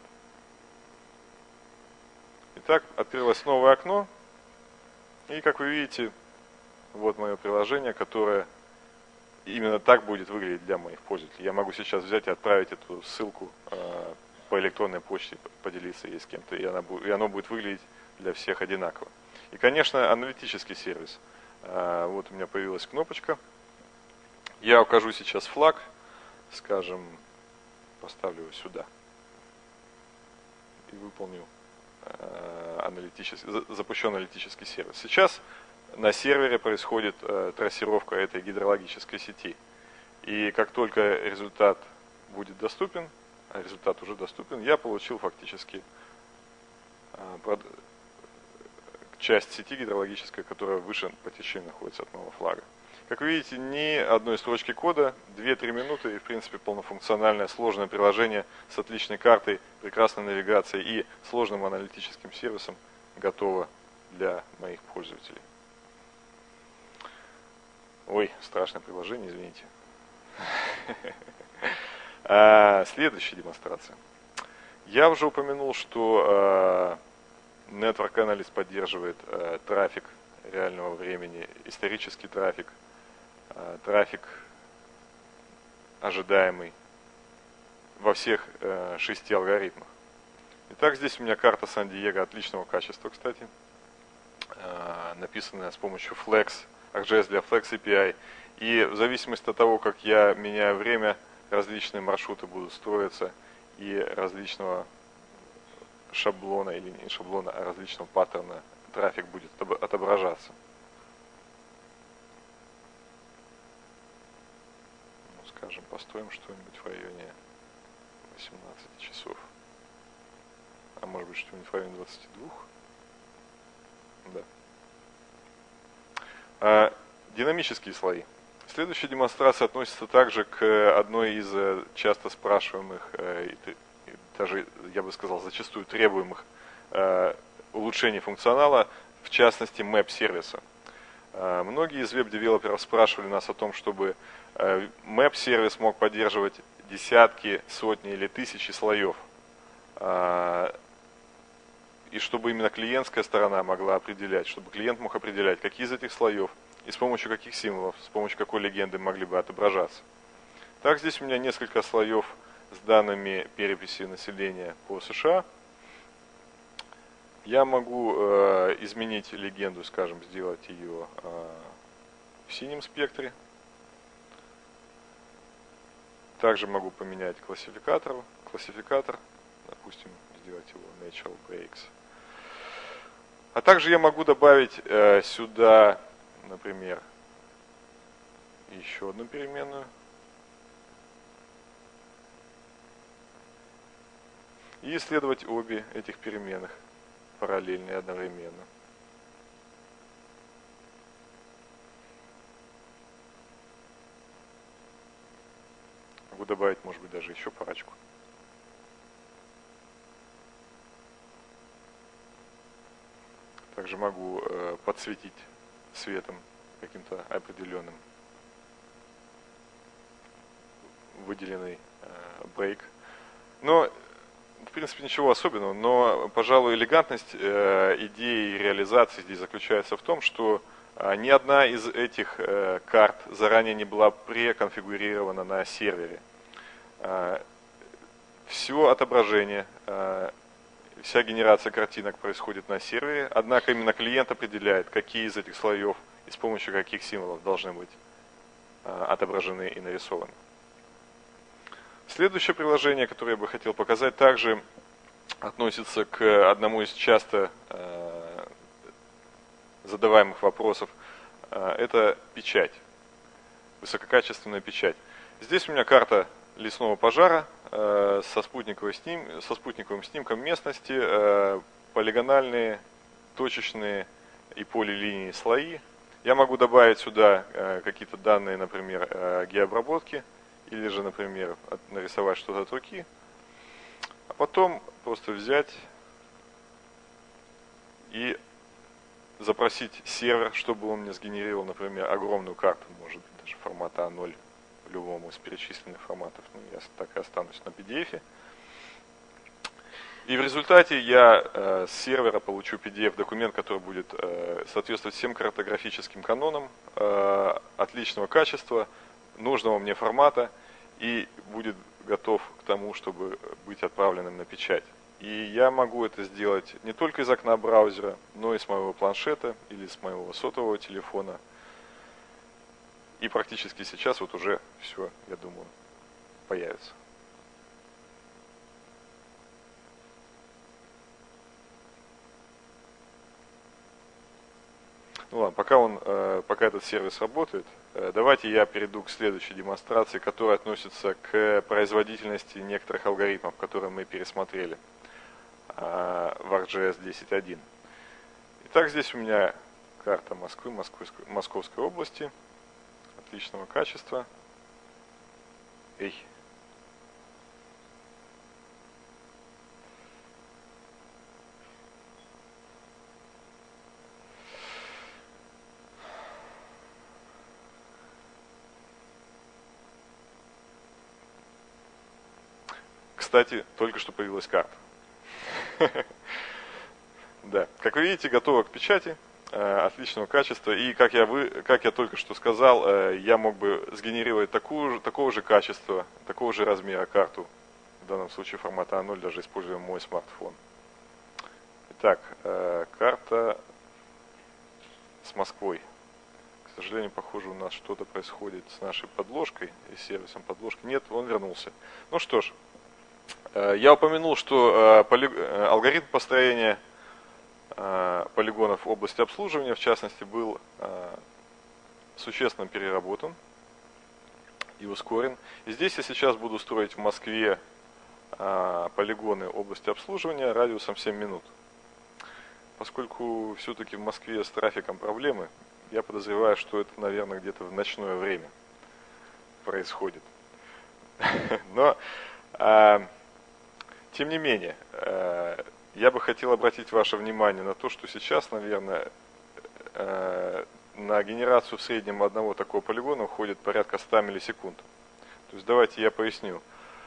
Итак, открылось новое окно. И, как вы видите, вот мое приложение, которое именно так будет выглядеть для моих пользователей. Я могу сейчас взять и отправить эту ссылку по электронной почте, поделиться ей с кем-то, и оно будет выглядеть для всех одинаково. И, конечно, аналитический сервис. Вот у меня появилась кнопочка. Я укажу сейчас флаг, скажем, поставлю его сюда и выполню запущу аналитический сервис. Сейчас на сервере происходит трассировка этой гидрологической сети. И как только результат будет доступен, а результат уже доступен, я получил фактически часть сети гидрологической, которая выше по течению находится от моего флага. Как вы видите, ни одной строчки кода, 2-3 минуты и в принципе полнофункциональное сложное приложение с отличной картой, прекрасной навигацией и сложным аналитическим сервисом готово для моих пользователей. Ой, страшное приложение, извините. Следующая демонстрация. Я уже упомянул, что Network Analyst поддерживает трафик реального времени, исторический трафик, трафик ожидаемый во всех 6 алгоритмах. Итак, здесь у меня карта Сан-Диего отличного качества, кстати, написанная с помощью Flex, ArcGIS для Flex API. И в зависимости от того, как я меняю время, различные маршруты будут строиться и различного шаблона, или не шаблона, а различного паттерна трафик будет отображаться. Ну, скажем, построим что-нибудь в районе 18 часов. А может быть что-нибудь в районе 22? Да. Динамические слои. Следующая демонстрация относится также к одной из часто спрашиваемых, даже, я бы сказал, зачастую требуемых улучшений функционала, в частности, Map-сервиса. Многие из веб-девелоперов спрашивали нас о том, чтобы Map-сервис мог поддерживать десятки, сотни или тысячи слоев. И чтобы именно клиентская сторона могла определять, чтобы клиент мог определять, какие из этих слоев и с помощью каких символов, с помощью какой легенды могли бы отображаться. Так, здесь у меня несколько слоев с данными переписи населения по США. Я могу изменить легенду, скажем, сделать ее в синем спектре. Также могу поменять классификатор, допустим, сделать его Natural Breaks. А также я могу добавить сюда, например, еще одну переменную. И исследовать обе этих переменных параллельно и одновременно. Могу добавить, может быть, даже еще парочку. Также могу подсветить светом каким-то определенным выделенный брейк. Но, в принципе, ничего особенного. Но, пожалуй, элегантность идеи реализации здесь заключается в том, что ни одна из этих карт заранее не была преконфигурирована на сервере. Все отображение, вся генерация картинок происходит на сервере, однако именно клиент определяет, какие из этих слоев и с помощью каких символов должны быть отображены и нарисованы. Следующее приложение, которое я бы хотел показать, также относится к одному из часто задаваемых вопросов. Это печать, высококачественная печать. Здесь у меня карта лесного пожара со спутниковым снимком местности, полигональные, точечные и полилинии слои. Я могу добавить сюда какие-то данные, например, геообработки, или же, например, нарисовать что-то от руки, а потом просто взять и запросить сервер, чтобы он мне сгенерировал, например, огромную карту, может быть, даже формата А0 в любом из перечисленных форматов. Ну, я так и останусь на PDF. И в результате я с сервера получу PDF-документ, который будет соответствовать всем картографическим канонам, отличного качества, нужного мне формата и будет готов к тому, чтобы быть отправленным на печать. И я могу это сделать не только из окна браузера, но и с моего планшета или с моего сотового телефона. И практически сейчас вот уже все, я думаю, появится. Ну ладно, пока этот сервис работает, давайте я перейду к следующей демонстрации, которая относится к производительности некоторых алгоритмов, которые мы пересмотрели в ArcGIS 10.1. Итак, здесь у меня карта Москвы, Московской области, отличного качества. Кстати, только что появилась карта. Да, как вы видите, готова к печати, отличного качества. И как я только что сказал, я мог бы сгенерировать такого же качества, такого же размера карту, в данном случае формата А0, даже используя мой смартфон. Итак, карта с Москвой. К сожалению, похоже, у нас что-то происходит с нашей подложкой и сервисом подложки. Нет, он вернулся. Ну что ж, я упомянул, что алгоритм построения полигонов в области обслуживания, в частности, был существенно переработан и ускорен. И здесь я сейчас буду строить в Москве полигоны области обслуживания радиусом 7 минут. Поскольку все-таки в Москве с трафиком проблемы, я подозреваю, что это, наверное, где-то в ночное время происходит. Но, тем не менее, я бы хотел обратить ваше внимание на то, что сейчас, наверное, на генерацию в среднем одного такого полигона уходит порядка 100 миллисекунд. То есть давайте я поясню.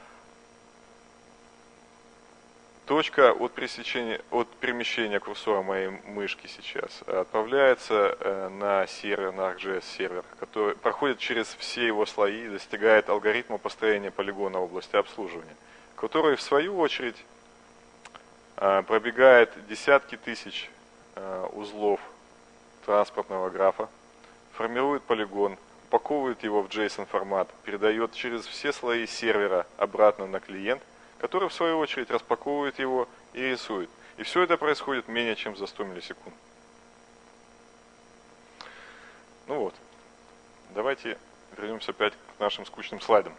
Точка от перемещения курсора моей мышки сейчас отправляется на сервер, на ArcGIS сервер, который проходит через все его слои и достигает алгоритма построения полигона в области обслуживания, который в свою очередь пробегает десятки тысяч узлов транспортного графа, формирует полигон, упаковывает его в JSON формат, передает через все слои сервера обратно на клиент, который в свою очередь распаковывает его и рисует. И все это происходит менее чем за 100 миллисекунд. Ну вот, давайте вернемся опять к нашим скучным слайдам.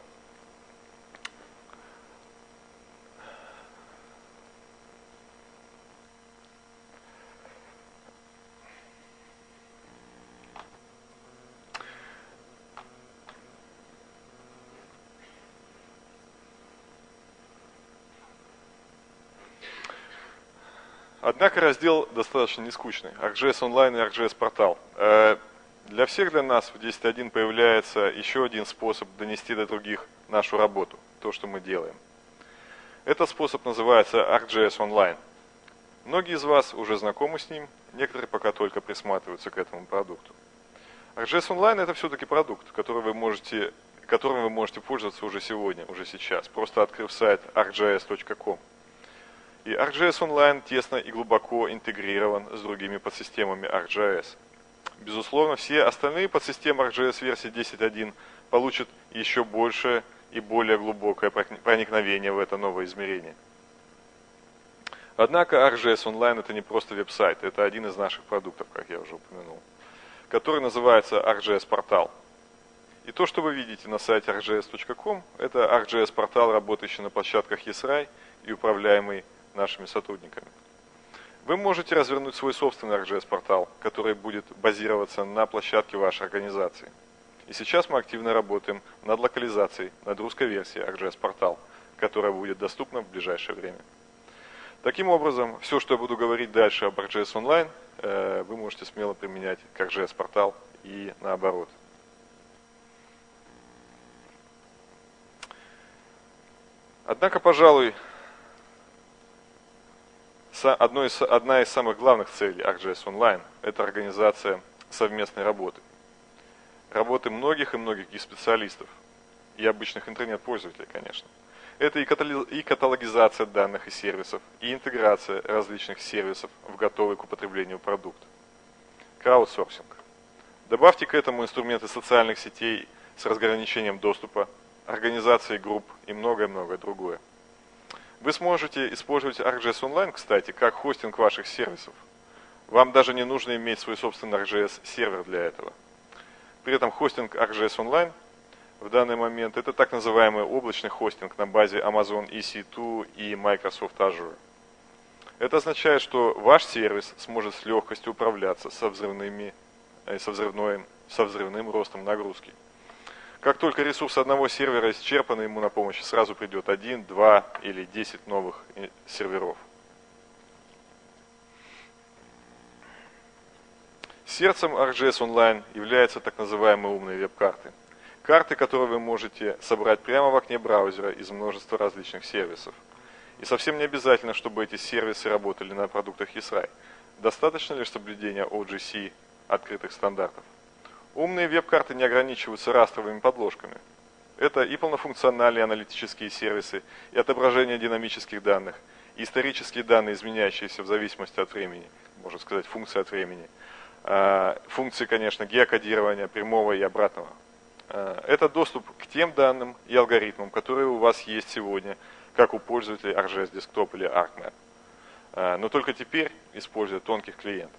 Однако раздел достаточно нескучный. ArcGIS Online и ArcGIS Portal. Для всех для нас в 10.1 появляется еще один способ донести до других нашу работу, то, что мы делаем. Этот способ называется ArcGIS Online. Многие из вас уже знакомы с ним, некоторые пока только присматриваются к этому продукту. ArcGIS Online — это все-таки продукт, которым вы можете пользоваться уже сегодня, уже сейчас, просто открыв сайт arcgis.com. И ArcGIS Online тесно и глубоко интегрирован с другими подсистемами ArcGIS. Безусловно, все остальные подсистемы ArcGIS версии 10.1 получат еще большее и более глубокое проникновение в это новое измерение. Однако ArcGIS Online — это не просто веб-сайт, это один из наших продуктов, как я уже упомянул, который называется ArcGIS Portal. И то, что вы видите на сайте arcgis.com, это ArcGIS портал, работающий на площадках ESRI и управляемый нашими сотрудниками. Вы можете развернуть свой собственный ArcGIS портал, который будет базироваться на площадке вашей организации. И сейчас мы активно работаем над локализацией, над русской версией ArcGIS портал, которая будет доступна в ближайшее время. Таким образом, все, что я буду говорить дальше об ArcGIS Online, вы можете смело применять к ArcGIS портал и наоборот. Однако, пожалуй, одна из самых главных целей ArcGIS Online — это организация совместной работы. Работы многих и многих специалистов и обычных интернет-пользователей, конечно. Это и каталогизация данных и сервисов, и интеграция различных сервисов в готовый к употреблению продукт. Краудсорсинг. Добавьте к этому инструменты социальных сетей с разграничением доступа, организации групп и многое-многое другое. Вы сможете использовать ArcGIS Online, кстати, как хостинг ваших сервисов. Вам даже не нужно иметь свой собственный ArcGIS сервер для этого. При этом хостинг ArcGIS Online в данный момент это так называемый облачный хостинг на базе Amazon EC2 и Microsoft Azure. Это означает, что ваш сервис сможет с легкостью управляться со взрывным ростом нагрузки. Как только ресурс одного сервера исчерпан, ему на помощь сразу придет 1, 2 или 10 новых серверов. Сердцем ArcGIS Online являются так называемые умные веб-карты. Карты, которые вы можете собрать прямо в окне браузера из множества различных сервисов. И совсем не обязательно, чтобы эти сервисы работали на продуктах ESRI. Достаточно лишь соблюдения OGC открытых стандартов. Умные веб-карты не ограничиваются растровыми подложками. Это и полнофункциональные аналитические сервисы, и отображение динамических данных, и исторические данные, изменяющиеся в зависимости от времени, можно сказать, функции от времени. Функции, конечно, геокодирования прямого и обратного. Это доступ к тем данным и алгоритмам, которые у вас есть сегодня, как у пользователей ArcGIS Desktop или ArcMap. Но только теперь используя тонких клиентов.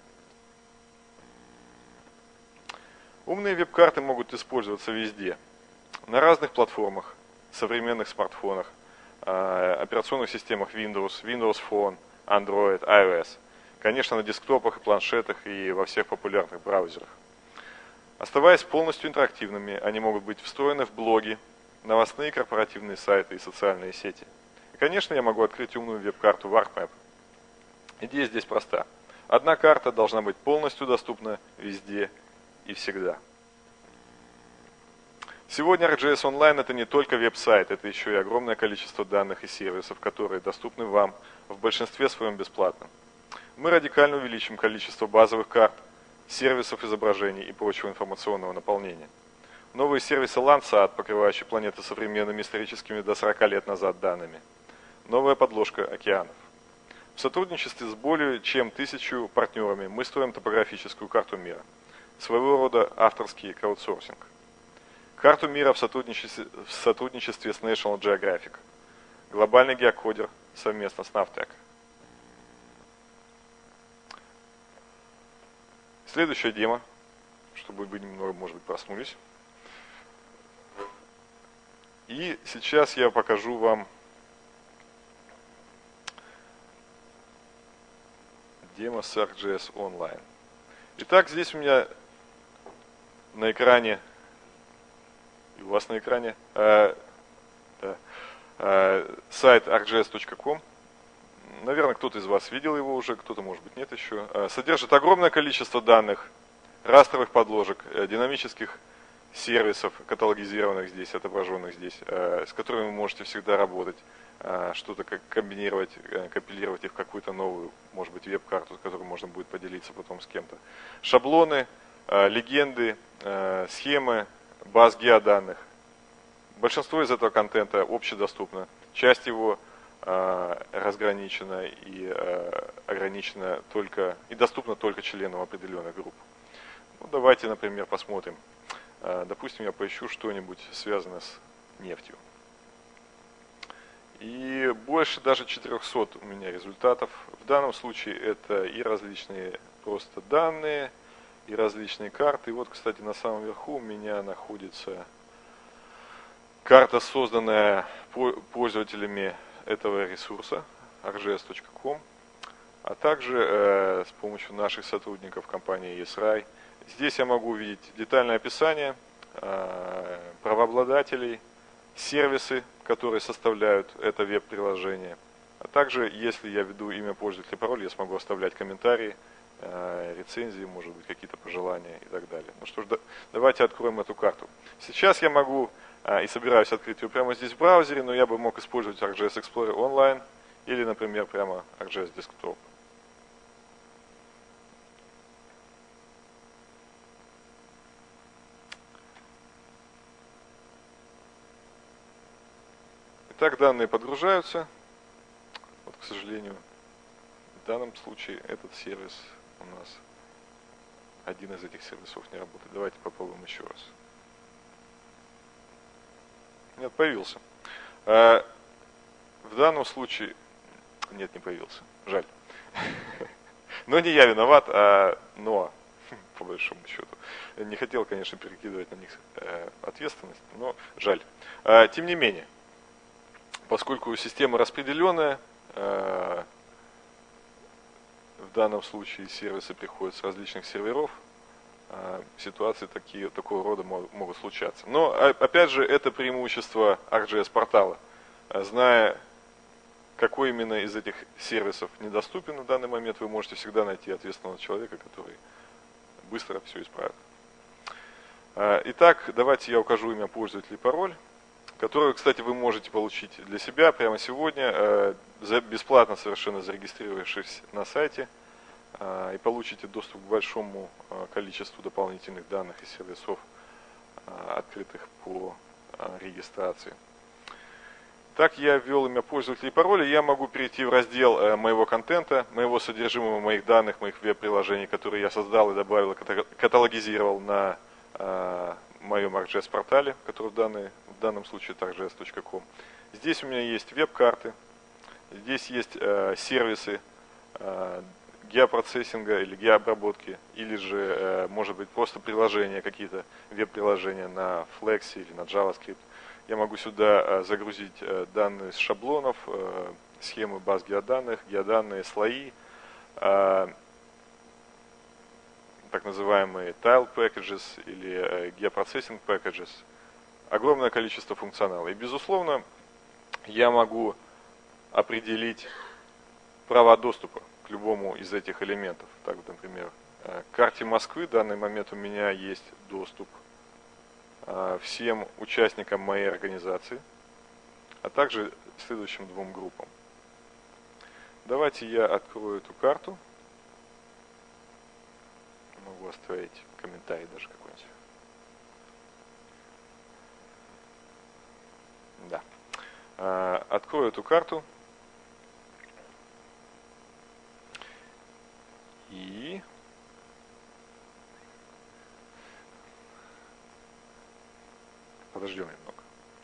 Умные веб-карты могут использоваться везде. На разных платформах, современных смартфонах, операционных системах Windows, Windows Phone, Android, iOS. Конечно, на десктопах и планшетах и во всех популярных браузерах. Оставаясь полностью интерактивными, они могут быть встроены в блоги, новостные корпоративные сайты и социальные сети. И, конечно, я могу открыть умную веб-карту в ArcMap. Идея здесь проста. Одна карта должна быть полностью доступна везде и всегда. Сегодня ArcGIS Online это не только веб-сайт, это еще и огромное количество данных и сервисов, которые доступны вам в большинстве своем бесплатно. Мы радикально увеличим количество базовых карт, сервисов изображений и прочего информационного наполнения. Новые сервисы Landsat, покрывающие планеты современными историческими до 40 лет назад данными. Новая подложка океанов. В сотрудничестве с более чем 1000 партнерами мы строим топографическую карту мира. Своего рода авторский краудсорсинг. Карту мира в сотрудничестве с National Geographic. Глобальный геокодер совместно с Navteq. Следующая демо, чтобы вы немного, может быть, проснулись. И сейчас я покажу вам демо с ArcGIS Online. Итак, здесь у меня на экране, и у вас на экране, сайт arcgis.com. Наверное, кто-то из вас видел его уже, кто-то, может быть, нет еще. Содержит огромное количество данных, растровых подложек, динамических сервисов, каталогизированных здесь, отображенных здесь, с которыми вы можете всегда работать, что-то комбинировать, компилировать их в какую-то новую, может быть, веб-карту, с которой можно будет поделиться потом с кем-то. Шаблоны, легенды, схемы, баз геоданных. Большинство из этого контента общедоступно. Часть его разграничена и ограничена только и доступна только членам определенных групп. Ну, давайте, например, посмотрим. Допустим, я поищу что-нибудь связанное с нефтью. И больше даже 400 у меня результатов. В данном случае это и различные просто данные, и различные карты. И вот, кстати, на самом верху у меня находится карта, созданная пользователями этого ресурса arcgis.com, а также с помощью наших сотрудников компании ESRI. Здесь я могу увидеть детальное описание, правообладателей, сервисы, которые составляют это веб-приложение. А также, если я введу имя пользователя и пароль, я смогу оставлять комментарии, рецензии, может быть, какие-то пожелания и так далее. Ну что ж, давайте откроем эту карту. Сейчас я могу и собираюсь открыть ее прямо здесь в браузере, но я бы мог использовать ArcGIS Explorer Online или, например, прямо ArcGIS Desktop. Итак, Итак, данные подгружаются. Вот, к сожалению, в данном случае этот сервис у нас, один из этих сервисов не работает. Давайте попробуем еще раз. Нет, появился. В данном случае... Нет, не появился. Жаль. Но не я виноват, а Ноа, по большому счету. Не хотел, конечно, перекидывать на них ответственность, но жаль. Тем не менее, поскольку система распределенная, в данном случае сервисы приходят с различных серверов, ситуации такого рода могут случаться. Но, опять же, это преимущество ArcGIS портала. Зная, какой именно из этих сервисов недоступен в данный момент, вы можете всегда найти ответственного человека, который быстро все исправит. Итак, давайте я укажу имя пользователя и пароль, который, кстати, вы можете получить для себя прямо сегодня, бесплатно совершенно зарегистрировавшись на сайте, и получите доступ к большому количеству дополнительных данных и сервисов, открытых по регистрации. Так, я ввел имя пользователя и пароль, и я могу перейти в раздел моего контента, моего содержимого, моих данных, моих веб-приложений, которые я создал и добавил, каталогизировал на моем ArcGIS портале, который в данном случае arcgis.com. Здесь у меня есть веб-карты, здесь есть сервисы геопроцессинга или геообработки, или же, может быть, просто приложения, какие-то веб-приложения на Flex или на JavaScript. Я могу сюда загрузить данные с шаблонов, схемы баз геоданные, слои, так называемые tile packages или geoprocessing packages. Огромное количество функционала. И, безусловно, я могу определить права доступа к любому из этих элементов. Так, например, к карте Москвы в данный момент у меня есть доступ всем участникам моей организации, а также следующим двум группам. Давайте я открою эту карту. Могу оставить комментарий даже какой-нибудь. Да. Открою эту карту. И подождем немного.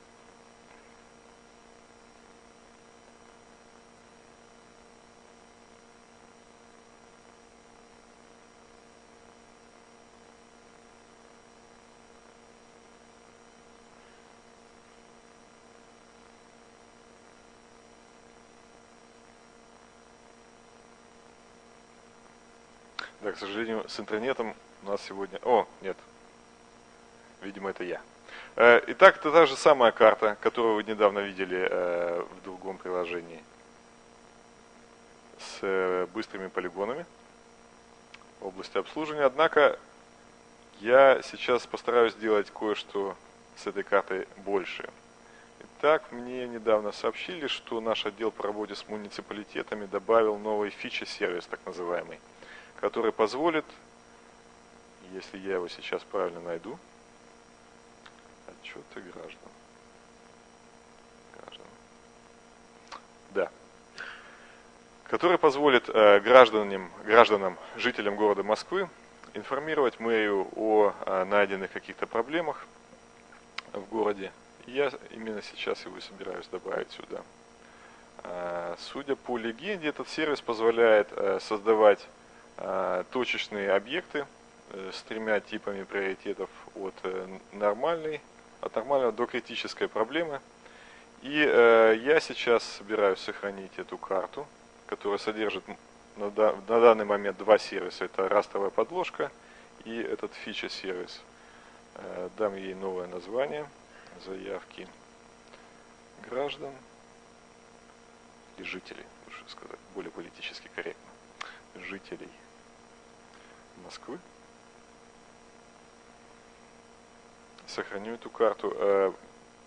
Да, к сожалению, с интернетом у нас сегодня... О, нет. Видимо, это я. Итак, это та же самая карта, которую вы недавно видели в другом приложении. С быстрыми полигонами области обслуживания. Однако, я сейчас постараюсь сделать кое-что с этой картой больше. Итак, мне недавно сообщили, что наш отдел по работе с муниципалитетами добавил новый фича-сервис, так называемый, который позволит, если я его сейчас правильно найду, отчеты граждан. Да. Который позволит гражданам, жителям города Москвы информировать мэрию о найденных каких-то проблемах в городе. И я именно сейчас его собираюсь добавить сюда. Судя по легенде, этот сервис позволяет создавать точечные объекты с 3 типами приоритетов от нормального до критической проблемы. И я сейчас собираюсь сохранить эту карту, которая содержит на данный момент 2 сервиса. Это растровая подложка и этот фича-сервис. Дам ей новое название. Заявки граждан или жителей, лучше сказать, более политически корректно. Жителей Москвы. Сохраню эту карту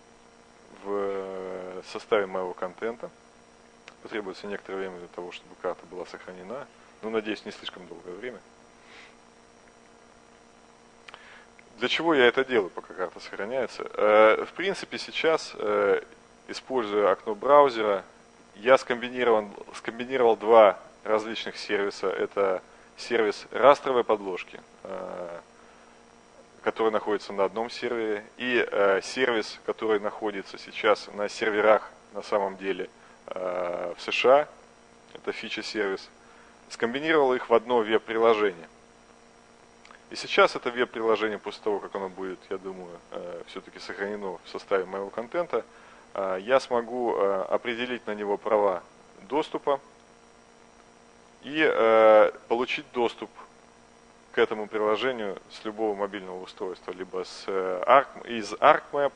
в составе моего контента. Потребуется некоторое время для того, чтобы карта была сохранена. Но, надеюсь, не слишком долгое время. Для чего я это делаю, пока карта сохраняется? В принципе, сейчас используя окно браузера, я скомбинировал два различных сервиса. Это сервис растровой подложки, который находится на одном сервере, и сервис, который находится сейчас на серверах на самом деле в США, это фича-сервис, скомбинировал их в одно веб-приложение. И сейчас это веб-приложение, после того, как оно будет, я думаю, все-таки сохранено в составе моего контента, я смогу определить на него права доступа и получить доступ к этому приложению с любого мобильного устройства, либо из ArcMap.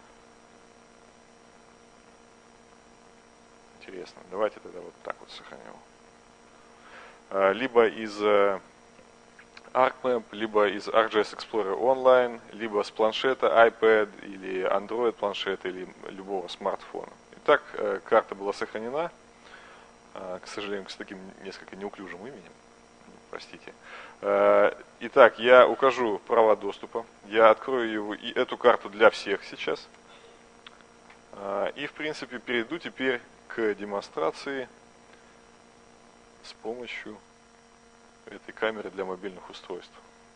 Интересно, давайте тогда вот так вот сохраним. Либо из ArcMap, либо из ArcGIS Explorer Online, либо с планшета iPad или Android планшета или любого смартфона. Итак, карта была сохранена, к сожалению, с таким несколько неуклюжим именем. Простите. Итак, я укажу права доступа. Я открою эту карту для всех сейчас. И, в принципе, перейду теперь к демонстрации с помощью этой камеры для мобильных устройств.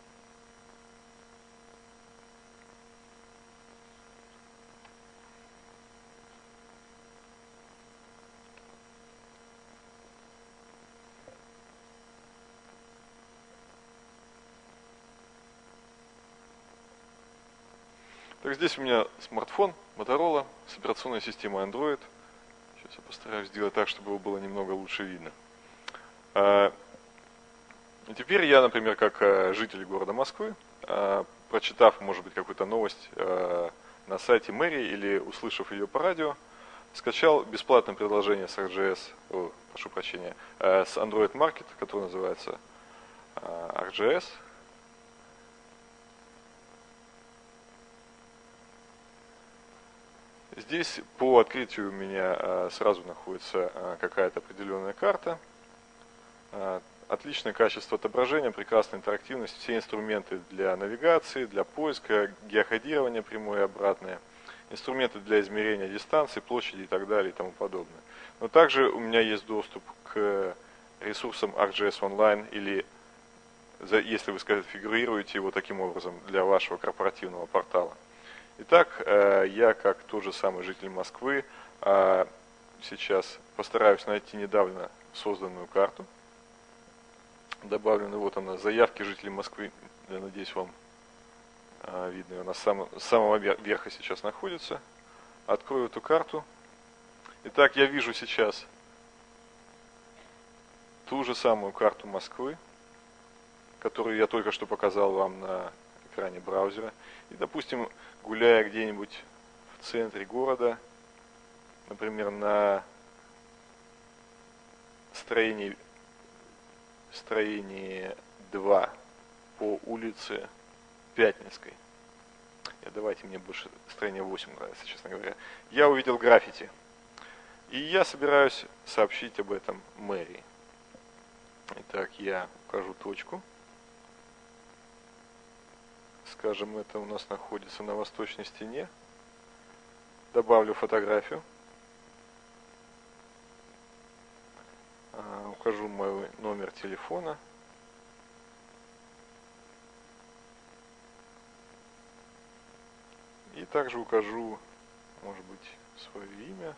Так, здесь у меня смартфон Motorola с операционной системой Android. Сейчас я постараюсь сделать так, чтобы его было немного лучше видно. И теперь я, например, как житель города Москвы, прочитав, может быть, какую-то новость на сайте мэрии или услышав ее по радио, скачал бесплатное приложение с ArcGIS, прошу прощения, с Android Market, которое называется ArcGIS. Здесь по открытию у меня сразу находится какая-то определенная карта. Отличное качество отображения, прекрасная интерактивность, все инструменты для навигации, для поиска, геокодирования прямое и обратное, инструменты для измерения дистанции, площади и так далее и тому подобное. Но также у меня есть доступ к ресурсам ArcGIS Online или, если вы сконфигурируете его таким образом, для вашего корпоративного портала. Итак, я, как тот же самый житель Москвы, сейчас постараюсь найти недавно созданную карту. Добавлены, вот она, заявки жителей Москвы, я надеюсь, вам видно, она с самого верха сейчас находится. Открою эту карту. Итак, я вижу сейчас ту же самую карту Москвы, которую я только что показал вам на экране браузера. И, допустим, гуляя где-нибудь в центре города, например, на строении 2 по улице Пятницкой. Давайте, мне больше строение 8 нравится, честно говоря. Я увидел граффити. И я собираюсь сообщить об этом мэрии. Итак, я укажу точку. Скажем, это у нас находится на восточной стене. Добавлю фотографию. Укажу мой номер телефона. И также укажу, может быть, свое имя.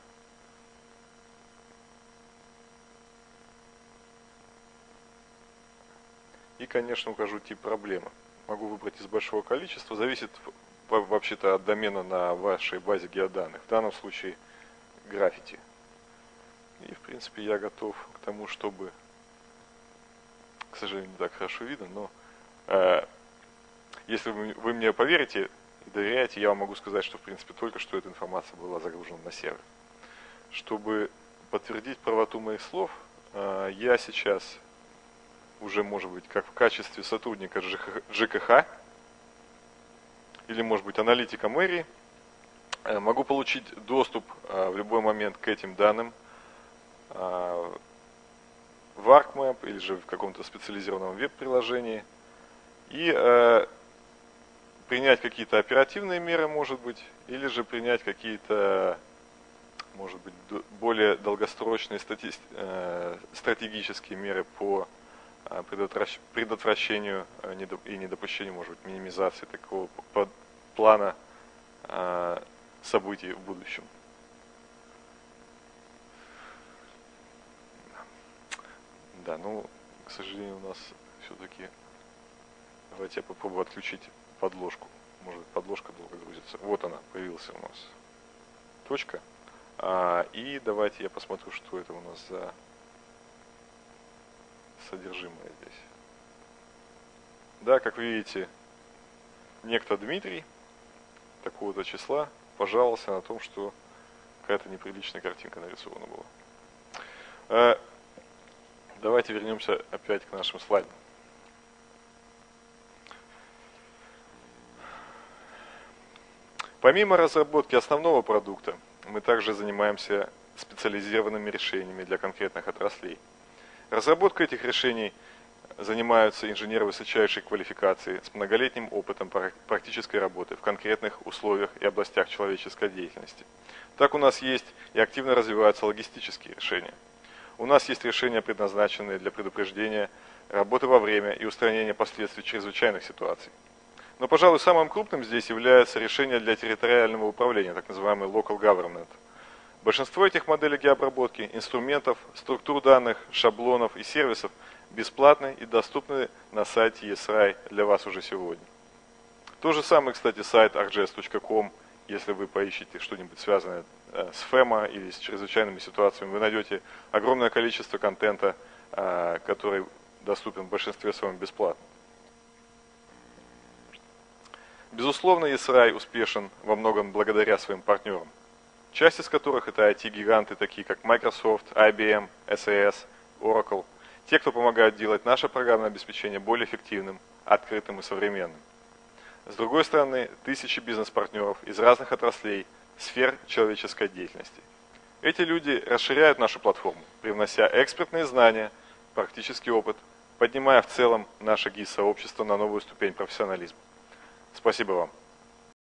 И, конечно, укажу тип проблемы. Могу выбрать из большого количества. Зависит вообще-то от домена на вашей базе геоданных. В данном случае граффити. И, в принципе, я готов к тому, чтобы, к сожалению, не так хорошо видно, но если вы мне поверите и доверяете, я вам могу сказать, что, в принципе, только что эта информация была загружена на сервер. Чтобы подтвердить правоту моих слов, я сейчас уже, может быть, как в качестве сотрудника ЖКХ или, может быть, аналитика мэрии, могу получить доступ в любой момент к этим данным в ArcMap или же в каком-то специализированном веб-приложении и принять какие-то оперативные меры, может быть, или же принять какие-то может быть, более долгосрочные стратегические меры по предотвращению и недопущению, может быть, минимизации такого плана событий в будущем. Да, ну, к сожалению, у нас все-таки... Давайте я попробую отключить подложку. Может, подложка долго грузится. Вот она, появился у нас. Точка. И давайте я посмотрю, что это у нас за содержимое здесь. Да, как вы видите, некто Дмитрий такого-то числа пожаловался на том, что какая-то неприличная картинка нарисована была. Давайте вернемся опять к нашим слайдам. Помимо разработки основного продукта, мы также занимаемся специализированными решениями для конкретных отраслей. Разработкой этих решений занимаются инженеры высочайшей квалификации с многолетним опытом практической работы в конкретных условиях и областях человеческой деятельности. Так у нас есть и активно развиваются логистические решения. У нас есть решения, предназначенные для предупреждения работы во время и устранения последствий чрезвычайных ситуаций. Но, пожалуй, самым крупным здесь является решение для территориального управления, так называемый local government. Большинство этих моделей геообработки, инструментов, структур данных, шаблонов и сервисов бесплатны и доступны на сайте ESRI для вас уже сегодня. То же самое, кстати, сайт arcgis.com. Если вы поищете что-нибудь связанное с ФЭМа или с чрезвычайными ситуациями, вы найдете огромное количество контента, который доступен в большинстве своем бесплатно. Безусловно, ESRI успешен во многом благодаря своим партнерам, часть из которых это IT-гиганты, такие как Microsoft, IBM, SAS, Oracle, те, кто помогают делать наше программное обеспечение более эффективным, открытым и современным. С другой стороны, тысячи бизнес-партнеров из разных отраслей, сфер человеческой деятельности. Эти люди расширяют нашу платформу, привнося экспертные знания, практический опыт, поднимая в целом наше ГИС-сообщество на новую ступень профессионализма. Спасибо вам.